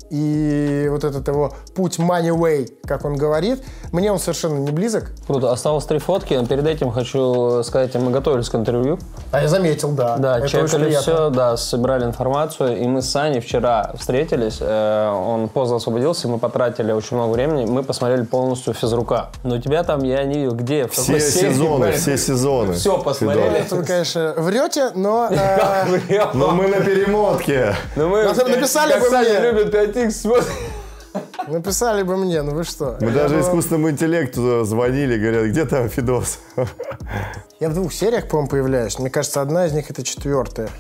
И вот этот его путь money way, как он говорит, мне он совершенно не близок. Круто. Осталось три фотки, но перед этим хочу сказать, мы готовились к интервью. А я заметил, да. Да, это чекали все, да, собирали информацию, и мы с Саней вчера встретились, э, он поздно освободился, мы потратили очень много времени, мы посмотрели полностью «Физрука». Но у тебя там я не видел, где, в какой Все серии, сезоны, блин, все сезоны. Все посмотрели. Это вы, конечно, врете, но... э, Но мы на перемотке. Ну мы, написали как бы Саня мне. любит пять икс смотрит. Написали бы мне, ну вы что? Мы Я даже бы- искусственному интеллекту звонили, говорят: где там Фидос? Я в двух сериях, по-моему, появляюсь. Мне кажется, одна из них это четвертая.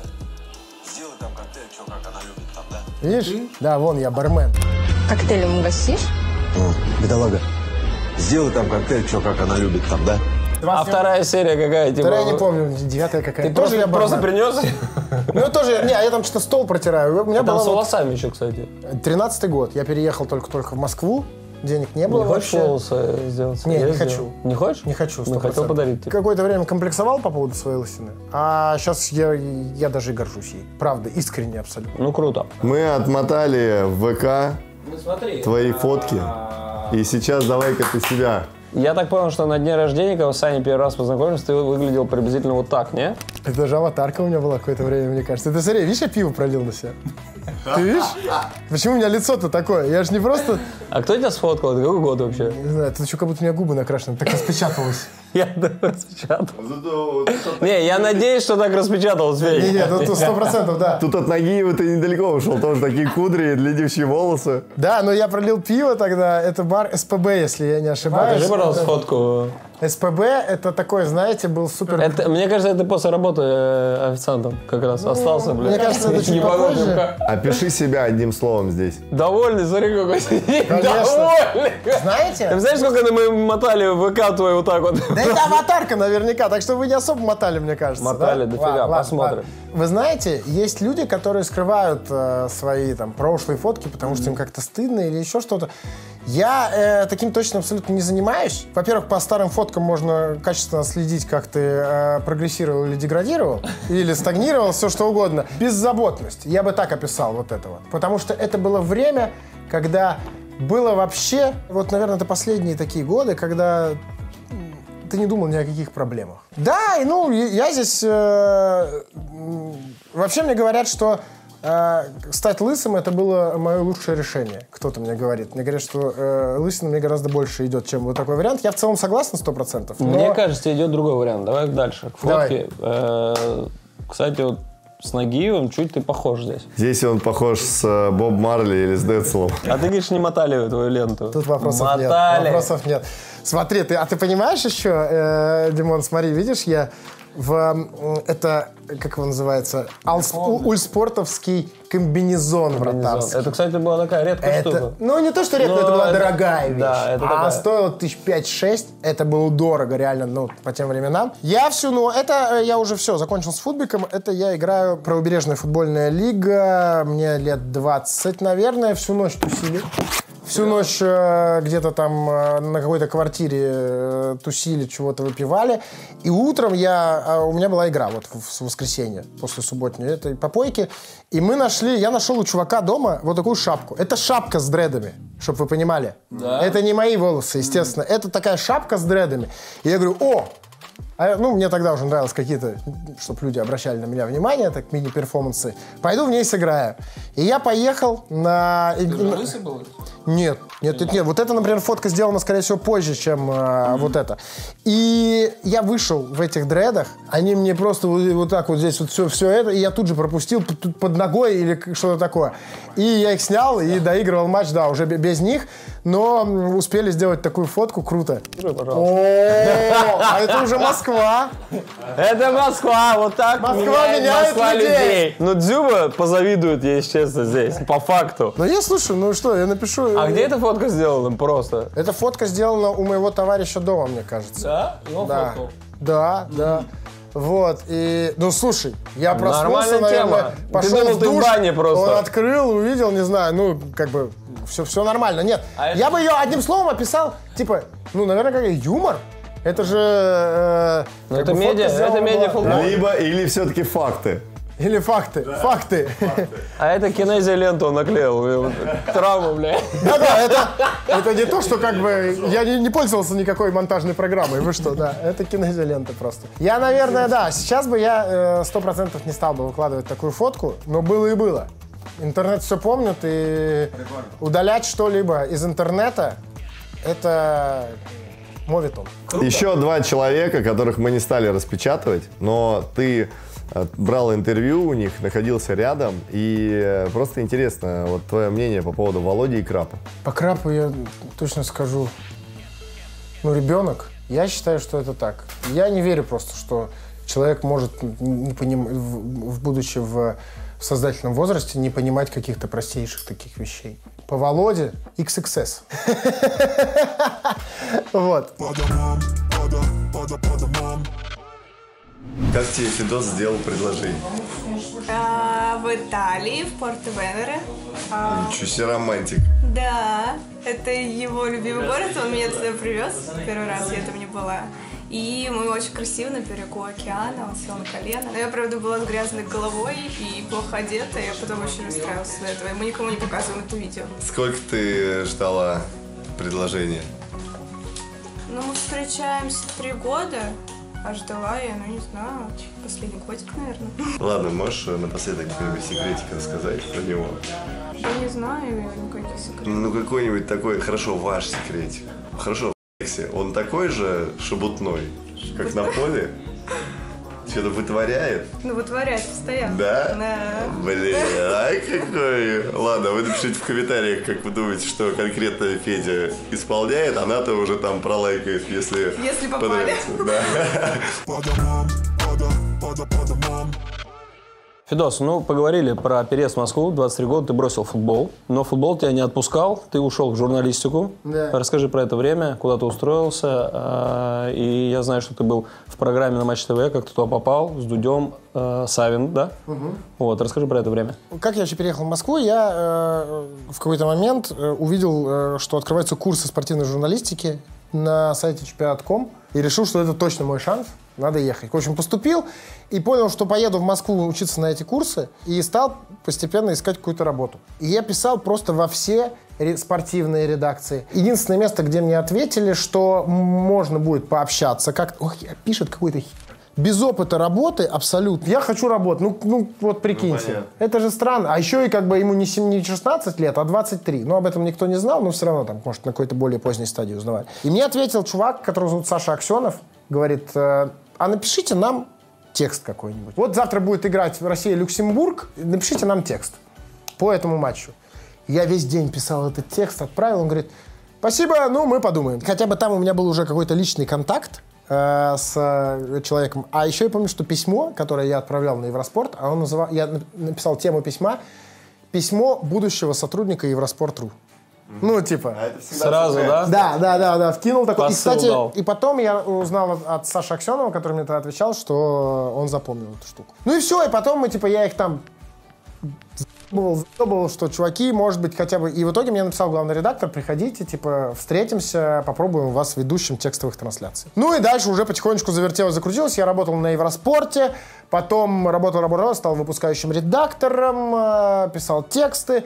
Сделай там коктейль, что как она любит там, да? Видишь? Да, вон я, бармен. Коктейлем угостишь? Бедолага. Сделай там коктейль, что как она любит там, да? А вторая серия какая? Типа, Вторая я не помню, девятая какая. Ты тоже просто, я просто бармен. принес? Ну, тоже, не, я там что-то стол протираю. У меня Там было с волосами еще, кстати. тринадцатый год. Я переехал только-только в Москву. Денег не было Не хочешь вообще. волосы сделать? Не, Я не сделал. хочу. Не хочешь? Не хочу, сто Ну, хотел процентов. подарить тебе. Какое-то время комплексовал по поводу своей лысины, а сейчас я, я даже и горжусь ей. Правда, искренне абсолютно. Ну, круто. Мы отмотали в ВК Ну, смотри. твои фотки. И сейчас давай-ка ты себя. Я так понял, что на дне рождения, когда мы с Саней первый раз познакомились, ты выглядел приблизительно вот так, не? Это же аватарка у меня была какое-то время, мне кажется. Ты смотри, видишь, я пиво пролил на себя. Ты видишь? Почему у меня лицо-то такое? Я же не просто... А кто тебя сфоткал? Это какой год вообще? Не знаю, это что, как будто у меня губы накрашены. Так распечаталось. Я распечатал. Не, я надеюсь, что так распечаталось. Не, нет, ну сто процентов, да. Тут от Нагиева ты недалеко ушел, тоже такие кудри, длиннющие волосы. Да, но я пролил пиво тогда. Это бар СПБ, если я не ошибаюсь. Покажи, пожалуйста, фотку. СПБ это такой, знаете, был супер... Это, мне кажется, это после работы э, официантом как раз остался, блин. мне кажется, это чуть Не попозже. подумай, Опиши себя одним словом здесь. Довольный, смотри, какой сидит. Конечно. Довольный. Ты Знаете? знаешь, сколько мы мотали в ВК твой вот так вот? Да это аватарка наверняка, так что вы не особо мотали, мне кажется. Мотали да? дофига, Ладно, ладно, посмотрим. ладно. Вы знаете, есть люди, которые скрывают э, свои там прошлые фотки, потому что им как-то стыдно или еще что-то. Я э, таким точно абсолютно не занимаюсь. Во-первых, по старым фоткам можно качественно следить, как ты э, прогрессировал или деградировал, или стагнировал, все что угодно. Беззаботность. Я бы так описал вот это вот. Потому что это было время, когда было вообще... Вот, наверное, это последние такие годы, когда ты не думал ни о каких проблемах. Да, и ну, я здесь... Э, вообще мне говорят, что э, стать лысым — это было мое лучшее решение. Кто-то мне говорит. Мне говорят, что э, лысина мне гораздо больше идет, чем вот такой вариант. Я в целом согласен сто процентов. Но... Мне кажется, идет другой вариант. Давай дальше, к фотке. Э, кстати, вот с Нагиевым чуть ты похож здесь. Здесь он похож с э, Боб Марли или с Децлом. А ты говоришь, не мотали твою ленту. Тут вопросов мотали. нет. Вопросов нет. Смотри, ты, а ты понимаешь еще, э, Димон, смотри, видишь, я в... Это, как его называется? Алс, ульспортовский комбинезон вратарский. Это, кстати, была такая редкая это, штука. Ну, не то, что редкая, это была это, дорогая вещь. Да, это а такая. стоила тысяч пять-шесть. Это было дорого, реально, ну, по тем временам. Я всю, ну, это я уже все, закончил с футбиком. Это я играю правобережная футбольная лига. Мне лет двадцать, наверное. Всю ночь тусили. Всю ночь э, где-то там э, на какой-то квартире э, тусили, чего-то выпивали. И утром я, э, у меня была игра вот в, в воскресенье, после субботней этой попойки. И мы нашли, я нашел у чувака дома вот такую шапку. Это шапка с дредами, чтобы вы понимали. Да. Это не мои волосы, естественно. Mm-hmm. Это такая шапка с дредами. И я говорю, о! А, ну, мне тогда уже нравилось какие-то, чтобы люди обращали на меня внимание, так, мини-перформансы. Пойду в ней сыграю. И я поехал на... Ты же лысый был? Нет, нет, нет, нет. Вот это, например, фотка сделана, скорее всего, позже, чем э, mm-hmm. вот это. И я вышел в этих дредах, они мне просто вот, вот так вот здесь вот все, все это, и я тут же пропустил под, под ногой или что-то такое. И я их снял и доигрывал матч, да, уже без них, но успели сделать такую фотку, круто. О, а это уже Москва. Это Москва, вот так Москва меняет Москва людей. людей. Ну, Дзюба позавидует, если честно, здесь, по факту. Ну, я слушаю, ну что, я напишу... А где эта фотка сделана просто? Эта фотка сделана у моего товарища дома, мне кажется. Да? Ну, да. фотку. Да, да. Вот, и, ну, слушай, я проснулся, нормальная наверное, тема. пошел Ты думал, в ты в душ, бане просто. он открыл, увидел, не знаю, ну, как бы, все, все нормально. Нет, а я это... бы ее одним словом описал, типа, ну, наверное, как юмор. Это же... Э, ну, это медиа, это медиа-футбол. Либо, или все-таки факты. Или факты, да. факты. факты. А это кинезия-ленту он наклеил. Травму, бля. Да-да, это, это не то, что как бы... Я не, не пользовался никакой монтажной программой. Вы что, да. Это кинезия-лента просто. Я, наверное, да, сейчас бы я сто процентов не стал бы выкладывать такую фотку, но было и было. Интернет все помнит, и удалять что-либо из интернета — это... Моветон. Еще два человека, которых мы не стали распечатывать, но ты брал интервью у них, находился рядом, и просто интересно, вот твое мнение по поводу Володи и Крапа. По Крапу я точно скажу, ну, ребенок, я считаю, что это так. Я не верю просто, что человек может, не поним... в... будучи в сознательном возрасте, не понимать каких-то простейших таких вещей. По Володе икс икс эс. Вот. Как тебе Фидос сделал предложение? А, в Италии, в Порто-Венере. А, Ничего себе романтик. да, это его любимый город, он меня туда привез. Первый раз я там не была. И мы очень красиво на берегу океана, он сел на колено. Но я, правда, была с грязной головой и плохо одета, я потом очень расстраивалась из-за этого. И мы никому не показываем это видео. Сколько ты ждала предложения? Ну, мы встречаемся три года, а ждала я, ну, не знаю, последний годик, наверное. Ладно, можешь напоследок какой-нибудь секретик рассказать про него? Я не знаю никаких секретов. Ну, какой-нибудь такой, хорошо, ваш секретик. Хорошо, в сексе. Он такой же шебутной, как на поле? Что-то вытворяет? Ну, вытворяет постоянно. Да? Да. Блин, ай какой. Ладно, вы напишите в комментариях, как вы думаете, что конкретно Федя исполняет, она-то уже там пролайкает, если, если попали. Да. Фидос, ну, поговорили про переезд в Москву. двадцать три года ты бросил футбол, но футбол тебя не отпускал, ты ушел в журналистику. Да. Расскажи про это время, куда ты устроился. И я знаю, что ты был в программе на Матч ТВ, как ты туда попал, с Дудем, Савин, да? Угу. Вот, расскажи про это время. Как я вообще переехал в Москву, я э, в какой-то момент э, увидел, э, что открываются курсы спортивной журналистики на сайте чемпионат точка ком. и решил, что это точно мой шанс, надо ехать. В общем, поступил и понял, что поеду в Москву учиться на эти курсы, и стал постепенно искать какую-то работу. И я писал просто во все спортивные редакции. Единственное место, где мне ответили, что можно будет пообщаться. Как... Ох, пишет какой-то хер. Без опыта работы абсолютно. Я хочу работать. Ну, ну вот прикиньте. Ну, это же странно. А еще и как бы ему не шестнадцать лет, а двадцать три. Но об этом никто не знал, но все равно там, может, на какой-то более поздней стадии узнавали. И мне ответил чувак, которого зовут Саша Аксенов. Говорит, а напишите нам текст какой-нибудь. Вот завтра будет играть Россия-Люксембург. Напишите нам текст по этому матчу. Я весь день писал этот текст, отправил. Он говорит, спасибо, ну мы подумаем. Хотя бы там у меня был уже какой-то личный контакт с человеком. А еще я помню, что письмо, которое я отправлял на Евроспорт, оно называл, я написал тему письма «Письмо будущего сотрудника Евроспорт.ру». Ну, типа... А это сразу, да? Да, да, да, да, вкинул такой. И, кстати, дал. и потом я узнал от, от Саши Аксенова, который мне тогда отвечал, что он запомнил эту штуку. Ну и все, и потом мы, типа, я их там... Был, был, что чуваки, может быть, хотя бы... И в итоге мне написал главный редактор, приходите, типа, встретимся, попробуем вас ведущим текстовых трансляций. Ну и дальше уже потихонечку завертелось, закрутилось. Я работал на Евроспорте, потом работал, работал, стал выпускающим редактором, писал тексты.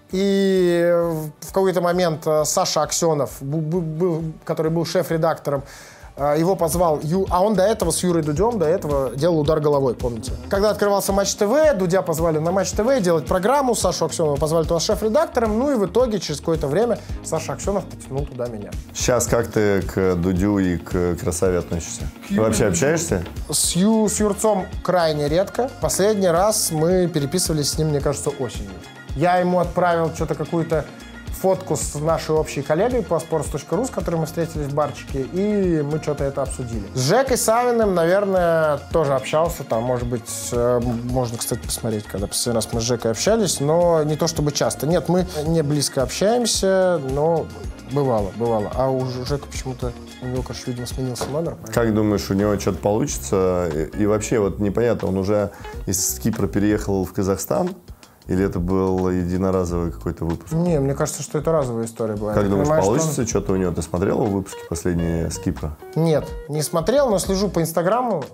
И в какой-то момент Саша Аксенов, был, был, который был шеф-редактором, его позвал, а он до этого с Юрой Дудем, до этого делал «Удар головой», помните? Когда открывался Матч ТВ, Дудя позвали на Матч ТВ делать программу, Сашу Аксенова позвали туда шеф-редактором, ну и в итоге через какое-то время Саша Аксенов потянул туда меня. Сейчас как ты к Дудю и к Красаве относишься? Ты вообще общаешься? С, Ю, с Юрцом крайне редко. Последний раз мы переписывались с ним, мне кажется, осенью. Я ему отправил что-то, какую-то фотку с нашей общей коллегой по sports точка ру, с которой мы встретились в барчике, и мы что-то это обсудили. С Жекой Савиным, наверное, тоже общался, там, может быть, можно, кстати, посмотреть, когда последний раз мы с Жекой общались, но не то чтобы часто. Нет, мы не близко общаемся, но бывало, бывало. А у Жека почему-то, у него, конечно, видимо, сменился номер. Поэтому... Как думаешь, у него что-то получится? И, и вообще, вот непонятно, он уже из Кипра переехал в Казахстан? Или это был единоразовый какой-то выпуск? Не, мне кажется, что это разовая история была. Как Я думаешь, понимаю, получится что он... что-то у него? Ты смотрел выпуски последние с Кипра? Нет, не смотрел, но слежу по Инстаграму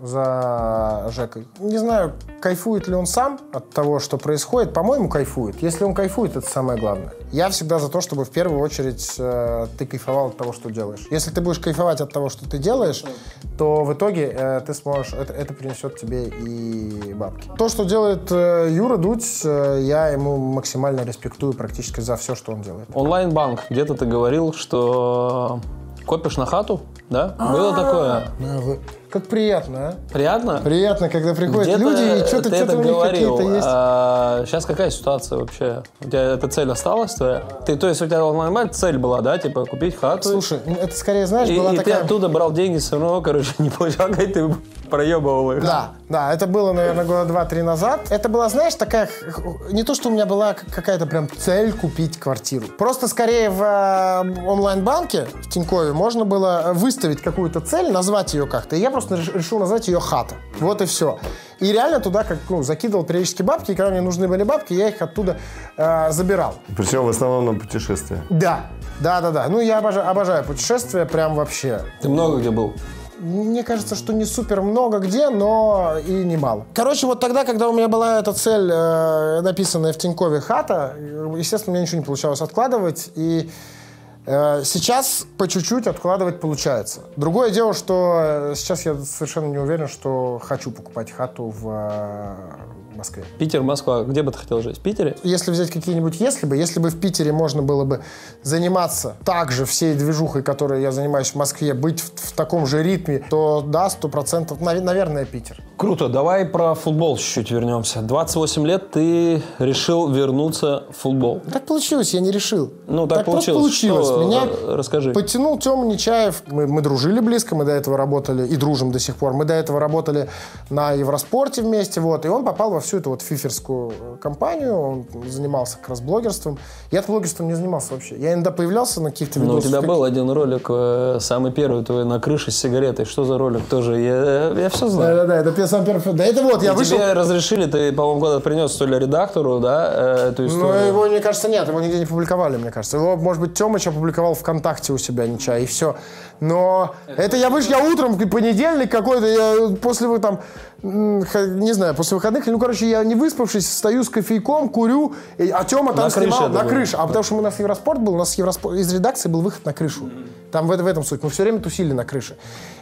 за Жекой. Не знаю, кайфует ли он сам от того, что происходит. По-моему, кайфует. Если он кайфует, это самое главное. Я всегда за то, чтобы в первую очередь э, ты кайфовал от того, что делаешь. Если ты будешь кайфовать от того, что ты делаешь, то в итоге э, ты сможешь, это, это принесет тебе и бабки. То, что делает э, Юра Дудь, э, я ему максимально респектую практически за все, что он делает. Онлайн-банк. Где-то ты говорил, что копишь на хату, да? Было такое? Как приятно, а? Приятно? Приятно, когда приходят Где-то люди, и что-то, что-то у них говорил, какие-то есть. А, сейчас какая ситуация вообще? У тебя эта цель осталась твоя? Ты, то есть у тебя онлайн цель была, да? Типа купить хату? Слушай, это скорее, знаешь, и, была и такая... ты оттуда брал деньги, все равно, короче, не получал, как ты проебывал их. Да, да, это было, наверное, года два-три назад. Это была, знаешь, такая... Не то, что у меня была какая-то прям цель купить квартиру. Просто скорее в э, онлайн-банке, в Тинькове, можно было выставить какую-то цель, назвать ее как-то. И я просто решил назвать ее «Хата». Вот и все. И реально туда как, ну, закидывал периодически бабки, и когда мне нужны были бабки, я их оттуда э, забирал. Причем в основном на путешествия. Да, да, да, да. Ну, я обожаю, обожаю путешествия, прям вообще. Ты много где был? Мне кажется, что не супер много где, но и немало. Короче, вот тогда, когда у меня была эта цель, э, написанная в Тинькове «Хата», естественно, у меня ничего не получалось откладывать, и э, сейчас по чуть-чуть откладывать получается. Другое дело, что сейчас я совершенно не уверен, что хочу покупать хату в э, Москве. Питер, Москва. Где бы ты хотел жить? В Питере? Если взять какие-нибудь «если бы», если бы в Питере можно было бы заниматься также всей движухой, которой я занимаюсь в Москве, быть в, в таком же ритме, то да, сто процентов, наверное, Питер. Круто. Давай про футбол чуть-чуть вернемся. двадцать восемь лет ты решил вернуться в футбол. Так получилось, я не решил. Ну, так, так получилось. получилось. Что? Меня Расскажи. подтянул Тёма Нечаев. Мы, мы дружили близко, мы до этого работали и дружим до сих пор. Мы до этого работали на Евроспорте вместе, вот, и он попал во всю эту вот фиферскую компанию, он занимался как раз блогерством. Я блогерством не занимался вообще. Я иногда появлялся на каких-то видосах. Ну, у тебя как... был один ролик, самый первый твой, на крыше с сигаретой. Что за ролик тоже? Я, я все знаю. Да-да-да, это сам первый. Да это вот, я и вышел... Тебе разрешили, ты, по-моему, года принес, что ли, редактору, да, эту историю? Ну, его, мне кажется, нет, его нигде не публиковали, мне кажется. Его, может быть, Тёмыч опубликовал ВКонтакте у себя Нечаев, и все. Но это, это я вышел, я утром, понедельник какой-то, я после там, не знаю, после выходных, ну, короче, я не выспавшись, стою с кофейком, курю, а Тёма там на снимал крыше, на крыше. А потому что у нас Евроспорт был, у нас Евроспорт, из редакции был выход на крышу. Mm-hmm. Там в, в этом суть. Мы все время тусили на крыше.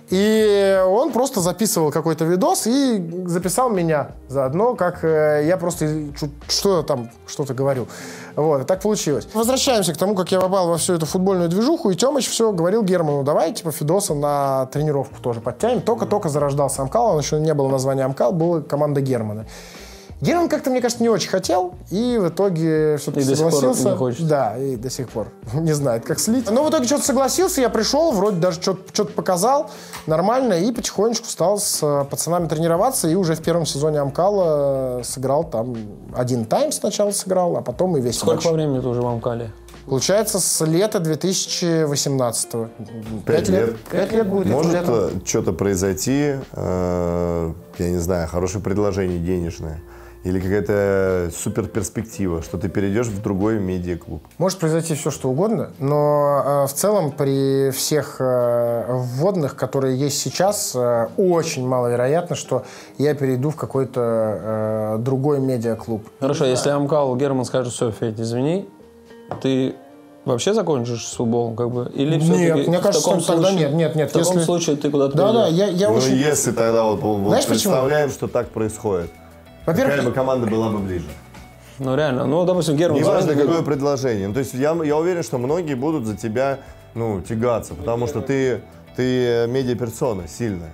И он просто записывал какой-то видос и записал меня заодно, как э, я просто что там, что-то говорю. Вот, и так получилось. Возвращаемся к тому, как я попал во всю эту футбольную движуху, и Тёмыч все говорил Герману, давай, типа, Федоса на тренировку тоже подтянем. Только-только зарождался Амкал, он еще не было названия Амкал, была команда Германа. Герман как-то, мне кажется, не очень хотел, и в итоге все-таки и согласился. До сих пор не хочет. Да, и до сих пор не знает, как слить. Но в итоге что-то согласился, я пришел, вроде даже что-то, что-то показал нормально, и потихонечку стал с пацанами тренироваться, и уже в первом сезоне Амкала сыграл там один тайм сначала сыграл, а потом и весь Сколько матч. по времени ты уже в Амкале? Получается, с лета две тысячи восемнадцатого. Пять лет. Пять лет будет. Может что-то произойти, э, я не знаю, хорошее предложение денежное. Или какая-то супер перспектива, что ты перейдешь в другой медиаклуб. Может произойти все, что угодно, но э, в целом при всех э, вводных, которые есть сейчас, э, очень маловероятно, что я перейду в какой-то э, другой медиаклуб. Хорошо, если Амкал Герман скажет, все, Федь, извини, ты вообще закончишь с футболом, как бы? Или нет, мне кажется, что тогда нет, нет, нет. В таком если... случае ты куда-то Да, да, я, я ну, очень... если тогда вот, вот Знаешь, представляем, почему? что так происходит. Во-первых, какая бы команда была бы ближе. Ну, реально. Ну, допустим, Герман... Неважно, какое предложение. Ну, то есть я, я уверен, что многие будут за тебя, ну, тягаться, потому что ты, ты медиаперсона сильная.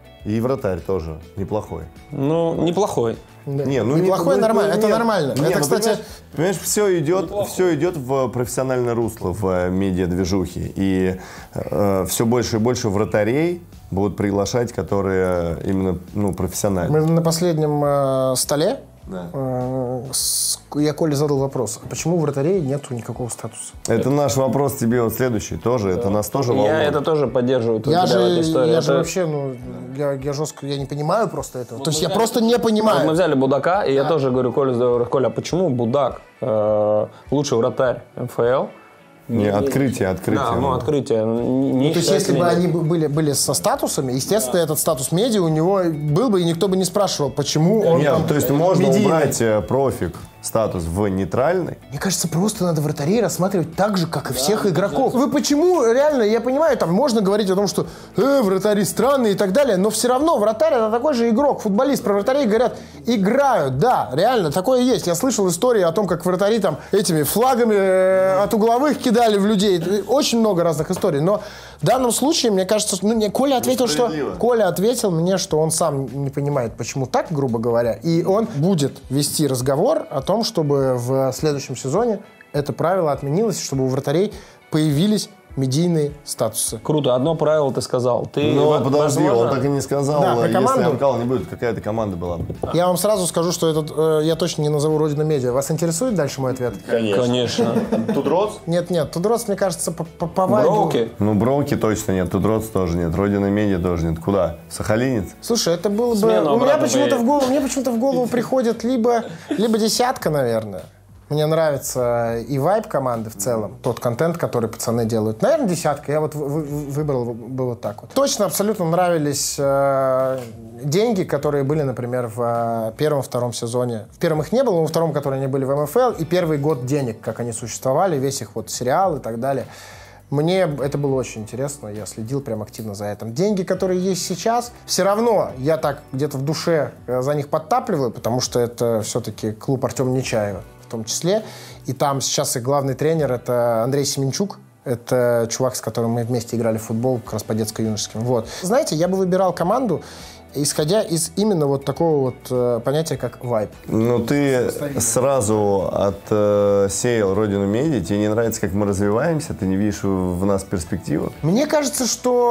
И вратарь тоже неплохой. Ну, неплохой. Да. Не, ну, неплохой, не, нормально. Ну, это нет, нормально. Нет, это, ну, кстати... Понимаешь, понимаешь все, идет, все идет в профессиональное русло, в медиа-движухе. И э, все больше и больше вратарей будут приглашать, которые именно, ну, профессиональные. Мы на последнем э, столе, да. э, с, я Коле задал вопрос, а почему у вратарей нету никакого статуса? Это наш вопрос тебе вот следующий тоже, да. Это нас тоже волнует. Я это тоже поддерживаю. Я, же, я это... же вообще, ну, я, я жестко, я не понимаю просто этого. Вот То есть я взяли, просто не понимаю. Вот мы взяли Будака, и да. я тоже говорю, Коля, Коля, а почему Будак э, лучший вратарь эн эф эл? Не, открытие, открытие. Да, ну, открытие. Не, ну, то есть, если бы они были, были со статусами, естественно, да. этот статус медиа у него был бы, и никто бы не спрашивал, почему он Нет, там то есть можно медийный. убрать профик статус в нейтральный. Мне кажется, просто надо вратарей рассматривать так же, как и да, всех игроков. Вы почему, реально, я понимаю, там можно говорить о том, что э, вратари странные и так далее, но все равно вратарь это такой же игрок, футболист. Про вратарей говорят, играют, да, реально, такое есть. Я слышал истории о том, как вратари там этими флагами э, от угловых кидали в людей. Очень много разных историй, но в данном случае, мне кажется, ну, мне Коля ответил, что Коля ответил мне, что он сам не понимает, почему так, грубо говоря, и он будет вести разговор о том, чтобы в следующем сезоне это правило отменилось, чтобы у вратарей появились медийные статусы. Круто. Одно правило ты сказал. Ты, ну, подожди, возможно... он так и не сказал. Да, если Амкала не будет, какая-то команда была бы. Я вам сразу скажу, что этот, э, я точно не назову Родину Медиа. Вас интересует дальше мой ответ? Конечно. Конечно. Тудроц? Нет, нет. Тудроц, мне кажется, по, по, по вайбу... Броуки? Ну, Броуки точно нет. Тудроц тоже нет. Родина Медиа тоже нет. Куда? Сахалинец? Слушай, это было бы... У меня почему-то в голову, мне почему-то в голову приходит либо, либо десятка, наверное. Мне нравится и вайб команды в целом, тот контент, который пацаны делают. Наверное, десятка. Я вот выбрал бы вот так вот. Точно, абсолютно нравились э, деньги, которые были, например, в первом-втором сезоне. В первом их не было, но во втором, которые они были в эн эф эл, и первый год денег, как они существовали, весь их вот сериал и так далее. Мне это было очень интересно, я следил прям активно за этим. Деньги, которые есть сейчас, все равно я так где-то в душе за них подтапливаю, потому что это все-таки клуб Артема Нечаева в том числе. И там сейчас их главный тренер — это Андрей Семенчук. Это чувак, с которым мы вместе играли в футбол, как раз по детско-юношеским. Вот. Знаете, я бы выбирал команду, исходя из именно вот такого вот э, понятия, как вайб. Ну, ты сразу отсеял э, Родину Медиа, тебе не нравится, как мы развиваемся, ты не видишь в нас перспективу? Мне кажется,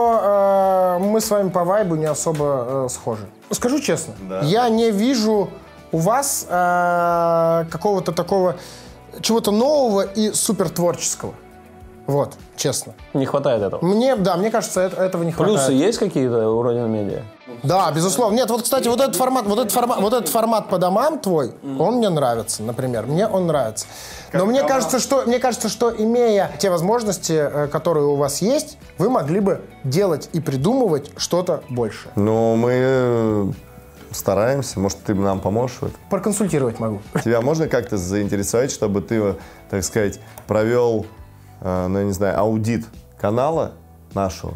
что э, мы с вами по вайбу не особо э, схожи. Скажу честно, да. Я не вижу у вас э, какого-то такого, чего-то нового и супертворческого. Вот, честно. Не хватает этого. Мне, да, мне кажется, это, этого не хватает. Плюсы есть какие-то у Родина Медиа? Да, безусловно. Нет, вот, кстати, вот этот формат, вот этот формат, вот этот формат по домам твой, он мне нравится, например. Мне он нравится. Но мне кажется, что, мне кажется, что имея те возможности, которые у вас есть, вы могли бы делать и придумывать что-то большее. Но мы стараемся. Может, ты нам поможешь в этом? Проконсультировать могу. Тебя можно как-то заинтересовать, чтобы ты, так сказать, провел, ну, я не знаю, аудит канала нашего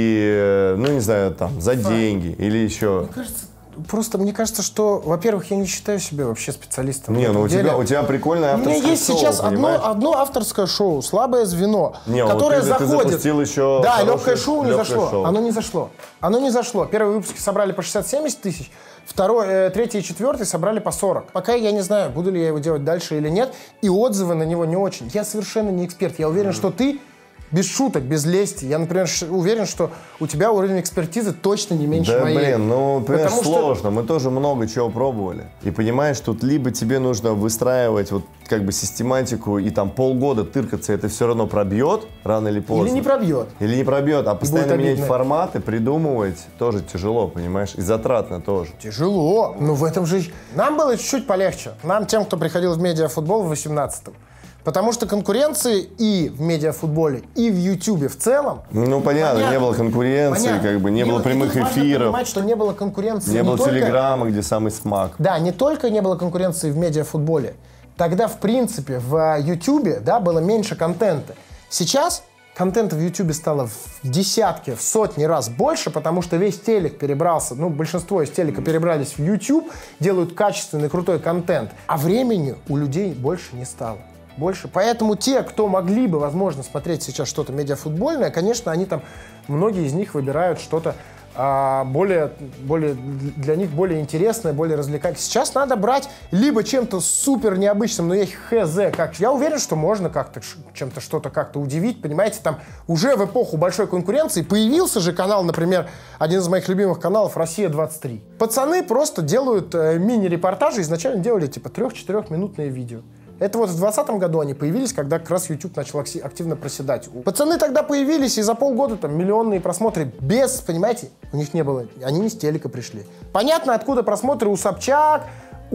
и, ну, не знаю, там, за деньги или еще... Мне кажется, просто мне кажется, что, во-первых, я не считаю себя вообще специалистом. Не, ну у тебя, у тебя прикольное авторское шоу. У меня есть шоу, сейчас одно, понимаешь? одно авторское шоу, слабое звено, не, которое вот ты, заходит. Ты запустил еще да, хорошее, легкое шоу не легкое зашло. Шоу. Оно не зашло. Оно не зашло. Первые выпуски собрали по шестьдесят-семьдесят тысяч. Второй, э, третий и четвертый собрали по сорок. Пока я не знаю, буду ли я его делать дальше или нет. И отзывы на него не очень. Я совершенно не эксперт. Я уверен, mm-hmm. что ты, без шуток, без лести, я, например, уверен, что у тебя уровень экспертизы точно не меньше да, моей. блин, ну, понимаешь, Потому сложно. Что... Мы тоже много чего пробовали. И понимаешь, тут либо тебе нужно выстраивать вот как бы систематику и там полгода тыркаться, это все равно пробьет рано или поздно. Или не пробьет. Или не пробьет. А постоянно менять обидно. форматы, придумывать тоже тяжело, понимаешь? И затратно тоже. Тяжело. Ну, в этом же... Нам было чуть-чуть полегче. Нам, тем, кто приходил в медиафутбол в восемнадцатом. Потому что конкуренции и в медиафутболе, и в Ютубе в целом... Ну, понятно, понятно. не было конкуренции, понятно. как бы не, не было прямых эфиров. Понимать, что не было конкуренции. Не, не было только... телеграмма, где самый смак. Да, не только не было конкуренции в медиафутболе. Тогда, в принципе, в Ютубе, да, было меньше контента. Сейчас контента в Ютубе стало в десятки, в сотни раз больше, потому что весь телек перебрался, ну, большинство из телека перебрались в Ютуб, делают качественный, крутой контент. А времени у людей больше не стало. Больше. Поэтому те, кто могли бы, возможно, смотреть сейчас что-то медиафутбольное, конечно, они там, многие из них выбирают что-то а, более, более, для них более интересное, более развлекательное. Сейчас надо брать либо чем-то супер необычным, но я хз, как... Я уверен, что можно как-то чем-то что-то как-то удивить, понимаете, там уже в эпоху большой конкуренции появился же канал, например, один из моих любимых каналов «Россия двадцать три». Пацаны просто делают э, мини-репортажи, изначально делали типа трех-четырехминутные видео. Это вот в двадцатом году они появились, когда как раз YouTube начал активно проседать. Пацаны тогда появились, и за полгода там миллионные просмотры без, понимаете, у них не было, они не с телека пришли. Понятно, откуда просмотры у Собчак,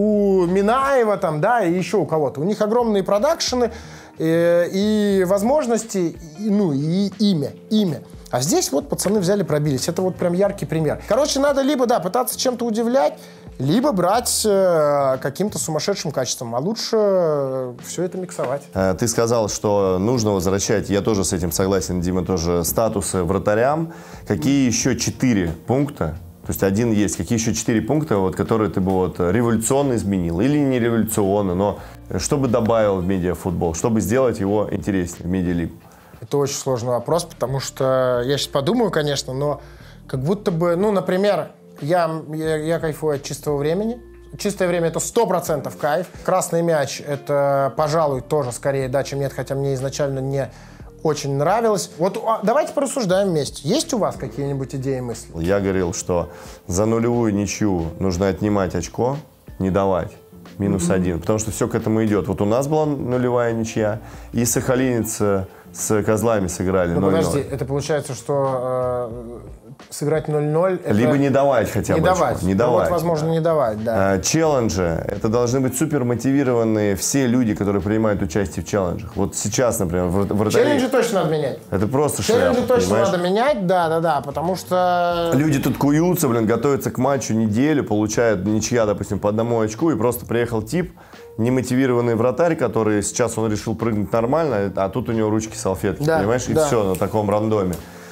у Минаева там, да, и еще у кого-то. У них огромные продакшены э, и возможности, и, ну, и имя, имя. А здесь вот пацаны взяли, пробились. Это вот прям яркий пример. Короче, надо либо, да, пытаться чем-то удивлять, либо брать э, каким-то сумасшедшим качеством, а лучше э, все это миксовать. Ты сказал, что нужно возвращать, я тоже с этим согласен, Дима, тоже статусы вратарям. Какие еще четыре пункта, то есть один есть, какие еще четыре пункта, вот, которые ты бы вот революционно изменил, или не революционно, но что бы добавил в медиафутбол, чтобы сделать его интереснее в медиалигу? Это очень сложный вопрос, потому что я сейчас подумаю, конечно, но как будто бы, ну, например, я, я, я кайфую от чистого времени. Чистое время — это сто процентов кайф. Красный мяч — это, пожалуй, тоже скорее да, чем нет, хотя мне изначально не очень нравилось. Вот а, давайте порассуждаем вместе. Есть у вас какие-нибудь идеи и мысли? Я говорил, что за нулевую ничью нужно отнимать очко, не давать. Минус mm-hmm. один. Потому что все к этому идет. Вот у нас была нулевая ничья, и сахалинец с Козлами сыграли ну, ноль ноль. Подожди, это получается, что э, сыграть ноль ноль... Это... Либо не давать хотя бы. Не давать. Не давать. Вот, возможно, не давать, да. А, челленджи. Это должны быть супер мотивированные все люди, которые принимают участие в челленджах. Вот сейчас, например, вратари... Челленджи точно надо менять. Это просто Челленджи шляпа, точно понимаешь? надо менять, да-да-да, потому что... Люди тут куются, блин, готовятся к матчу неделю, получают ничья, допустим, по одному очку, и просто приехал тип, немотивированный вратарь, который сейчас он решил прыгнуть нормально, а тут у него ручки салфетки, да, понимаешь, и да. все на таком рандоме.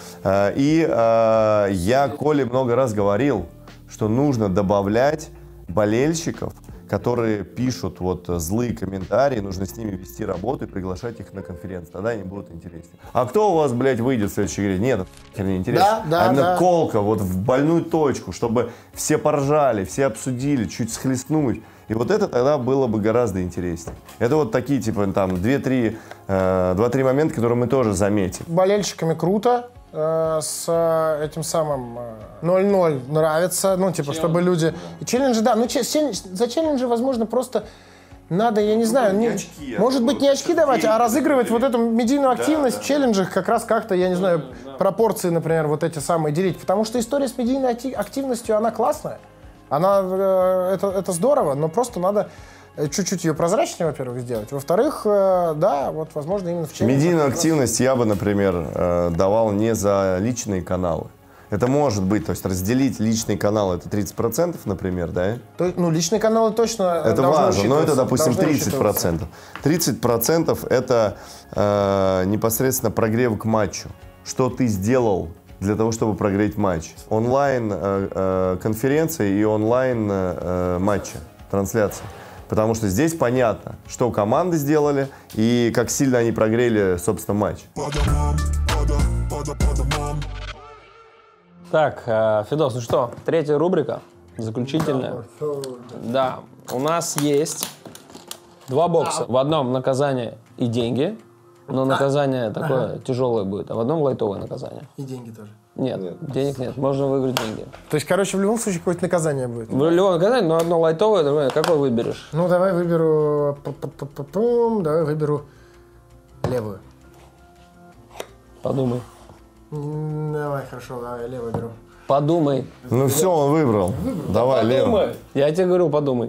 И э, я Коле много раз говорил, что нужно добавлять болельщиков, которые пишут вот злые комментарии, нужно с ними вести работу и приглашать их на конференцию, тогда они будут интереснее. А кто у вас, блядь, выйдет в следующей игре? Нет, это не интересно. Да, да, а именно да. колка, вот в больную точку, чтобы все поржали, все обсудили, чуть схлестнуть. И вот это тогда было бы гораздо интереснее. Это вот такие, типа, там, два-три э, момента, которые мы тоже заметим. Болельщиками круто. С этим самым ноль ноль нравится, ну, типа, челлендж, чтобы люди... Да. Челленджи, да, ну, че... за челленджи, возможно, просто надо, я не знаю, не, очки, может быть не очки давать, а разыгрывать вот эту медийную активность да, в челленджах, как раз как-то, я не знаю, пропорции, например, вот эти самые делить. Потому что история с медийной активностью, она классная, она, э, это, это здорово, но просто надо чуть-чуть ее прозрачнее, во-первых, сделать. Во-вторых, э, да, вот, возможно, именно в челленджах. Медийную активность я бы, например, э, давал не за личные каналы. Это может быть, то есть разделить личный канал, это тридцать процентов, например, да? То, ну, личные каналы точно это важно, но это, допустим, тридцать процентов. тридцать процентов это э, непосредственно прогрев к матчу. Что ты сделал для того, чтобы прогреть матч? Онлайн э, э, конференции и онлайн э, матча, трансляции. Потому что здесь понятно, что команды сделали и как сильно они прогрели, собственно, матч. Так, Федос, ну что, третья рубрика, заключительная. Да, у нас есть два бокса. В одном наказание и деньги, но наказание такое тяжелое будет, а в одном лайтовое наказание. И деньги тоже. Нет, нет, денег нет, можно выиграть деньги. То есть, короче, в любом случае какое-то наказание будет. В любом наказании, но одно лайтовое, другое. Какое выберешь? Ну, давай выберу... Давай выберу левую. Подумай. Давай, хорошо, давай, левую беру. Подумай. Ну все, он выбрал. выбрал. Давай, левую. Я тебе говорю, подумай.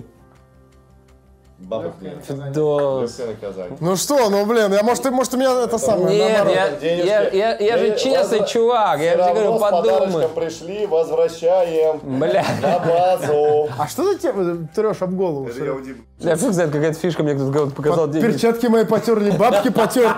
Федос. Ну что, ну блин, я, может, может у меня это самое, Нет, наоборот. я, я, я, я же честный воз... чувак, я тебе говорю, подумай. Пришли, возвращаем. Бля. На базу. А что ты тебе трешь об голову? Я фиг знает, какая-то фишка, мне кто-то показал деньги. Перчатки мои потерли, бабки потер.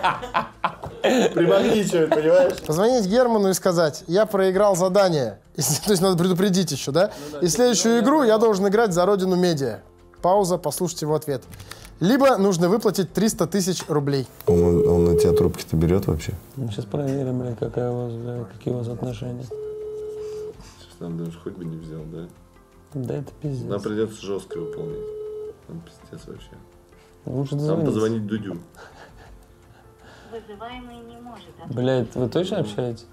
Примагничивает, понимаешь? Позвонить Герману и сказать, я проиграл задание. И, то есть надо предупредить еще, да? И следующую игру я должен играть за Родину Медиа. Пауза, послушайте его ответ. Либо нужно выплатить триста тысяч рублей. Он, он на тебя трубки-то берет вообще? Ну, сейчас проверим, бля, какая у вас, бля, какие у вас отношения. Сейчас нам даже хоть бы не взял, да? Да это пиздец. Нам придется жестко выполнять. Там пиздец вообще. Лучше Нам позвонить Дудю. Вызываемый не может. Блядь, вы точно общаетесь?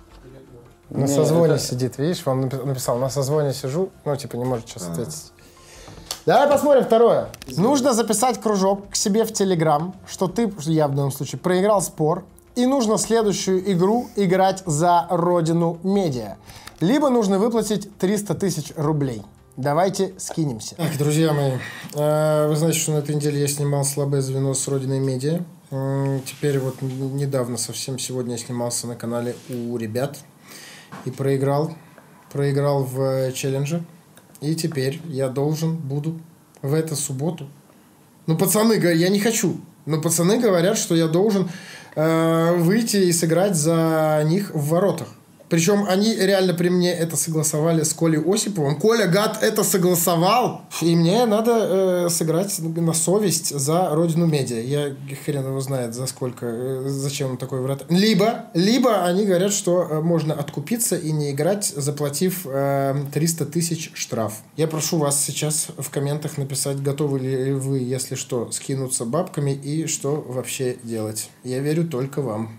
На Не, созвоне это... сидит, видишь, он написал, на созвоне сижу, ну, типа, не может сейчас ответить. Давай посмотрим второе. Нужно записать кружок к себе в Телеграм, что ты, я в данном случае, проиграл спор, и нужно следующую игру играть за Родину Медиа. Либо нужно выплатить триста тысяч рублей. Давайте скинемся. Так, друзья мои, вы знаете, что на этой неделе я снимал «Слабое звено» с Родиной Медиа. Теперь вот недавно, совсем сегодня я снимался на канале у ребят и проиграл. Проиграл в челлендже. И теперь я должен буду в эту субботу... Ну, пацаны говорят, я не хочу. Но пацаны говорят, что я должен э, выйти и сыграть за них в воротах. Причем они реально при мне это согласовали с Колей Осиповым. Коля, гад, это согласовал. И мне надо э, сыграть на совесть за Родину Медиа. Я хрен его знает, за сколько, э, зачем он такой врат. Либо, либо они говорят, что э, можно откупиться и не играть, заплатив э, триста тысяч штраф. Я прошу вас сейчас в комментах написать, готовы ли вы, если что, скинуться бабками и что вообще делать. Я верю только вам.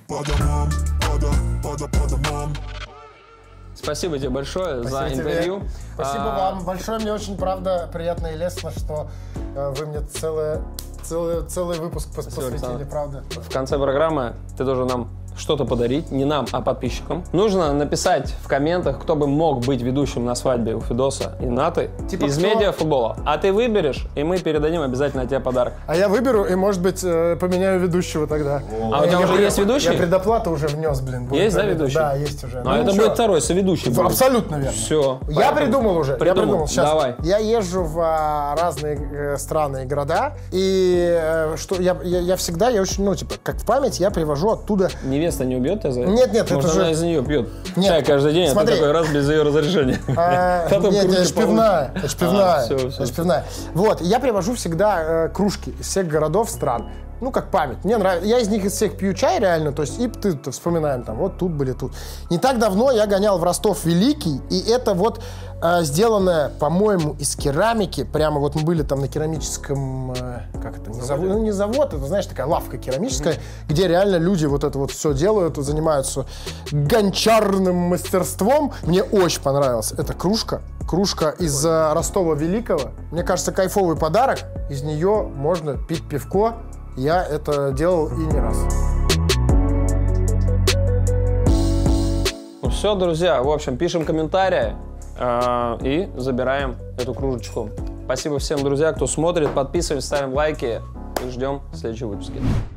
Спасибо тебе большое Спасибо за тебе. интервью. Спасибо а... вам большое. Мне очень, правда, приятно и лестно, что э, вы мне целое, целый, целый выпуск пос Спасибо, посвятили, Александр. правда. В конце программы ты должен нам что-то подарить, не нам, а подписчикам. Нужно написать в комментах, кто бы мог быть ведущим на свадьбе у Федоса и Наты Типа из кто? медиафутбола. А ты выберешь, и мы передадим обязательно тебе подарок. А я выберу и, может быть, э, поменяю ведущего тогда. А у тебя Я уже пред- есть ведущий? Я предоплату уже внес, блин. будет Есть, да, проверено. ведущий? Да, есть уже. А Ну, это ничего. будет второй соведущий. будет. Абсолютно верно. Все. Я придумал уже. Придумал. Я придумал. Сейчас. Давай. Я езжу в а, разные э, страны и города, и э, что я, я, я всегда, я очень, ну, типа, как в память, я привожу оттуда... Невеста не убьет тебя за это? Нет, нет, Может, это же... она из нее пьет Нет. чай каждый день, Смотри. а ты такой раз без ее разрешения. А, Потом Нет, кружка это ж пивная. получится. Это ж пивная. А, всё, всё. Это ж пивная. Вот, я привожу всегда э, кружки из всех городов, стран. ну, как память. Мне нравится. Я из них из всех пью чай реально, то есть и ты вспоминаем, там, вот тут были, тут. Не так давно я гонял в Ростов Великий, и это вот э, сделанное, по-моему, из керамики. Прямо вот мы были там на керамическом, э, как это, не завод, ну, не завод, это, знаешь, такая лавка керамическая, mm-hmm. где реально люди вот это вот все делают, занимаются гончарным мастерством. Мне очень понравилось. Это кружка. Кружка из э, Ростова Великого. Мне кажется, кайфовый подарок. Из нее можно пить пивко. Я это делал и не раз. Ну все, друзья, в общем, пишем комментарии э, и забираем эту кружечку. Спасибо всем, друзья, кто смотрит. Подписываемся, ставим лайки и ждем следующие выпуски.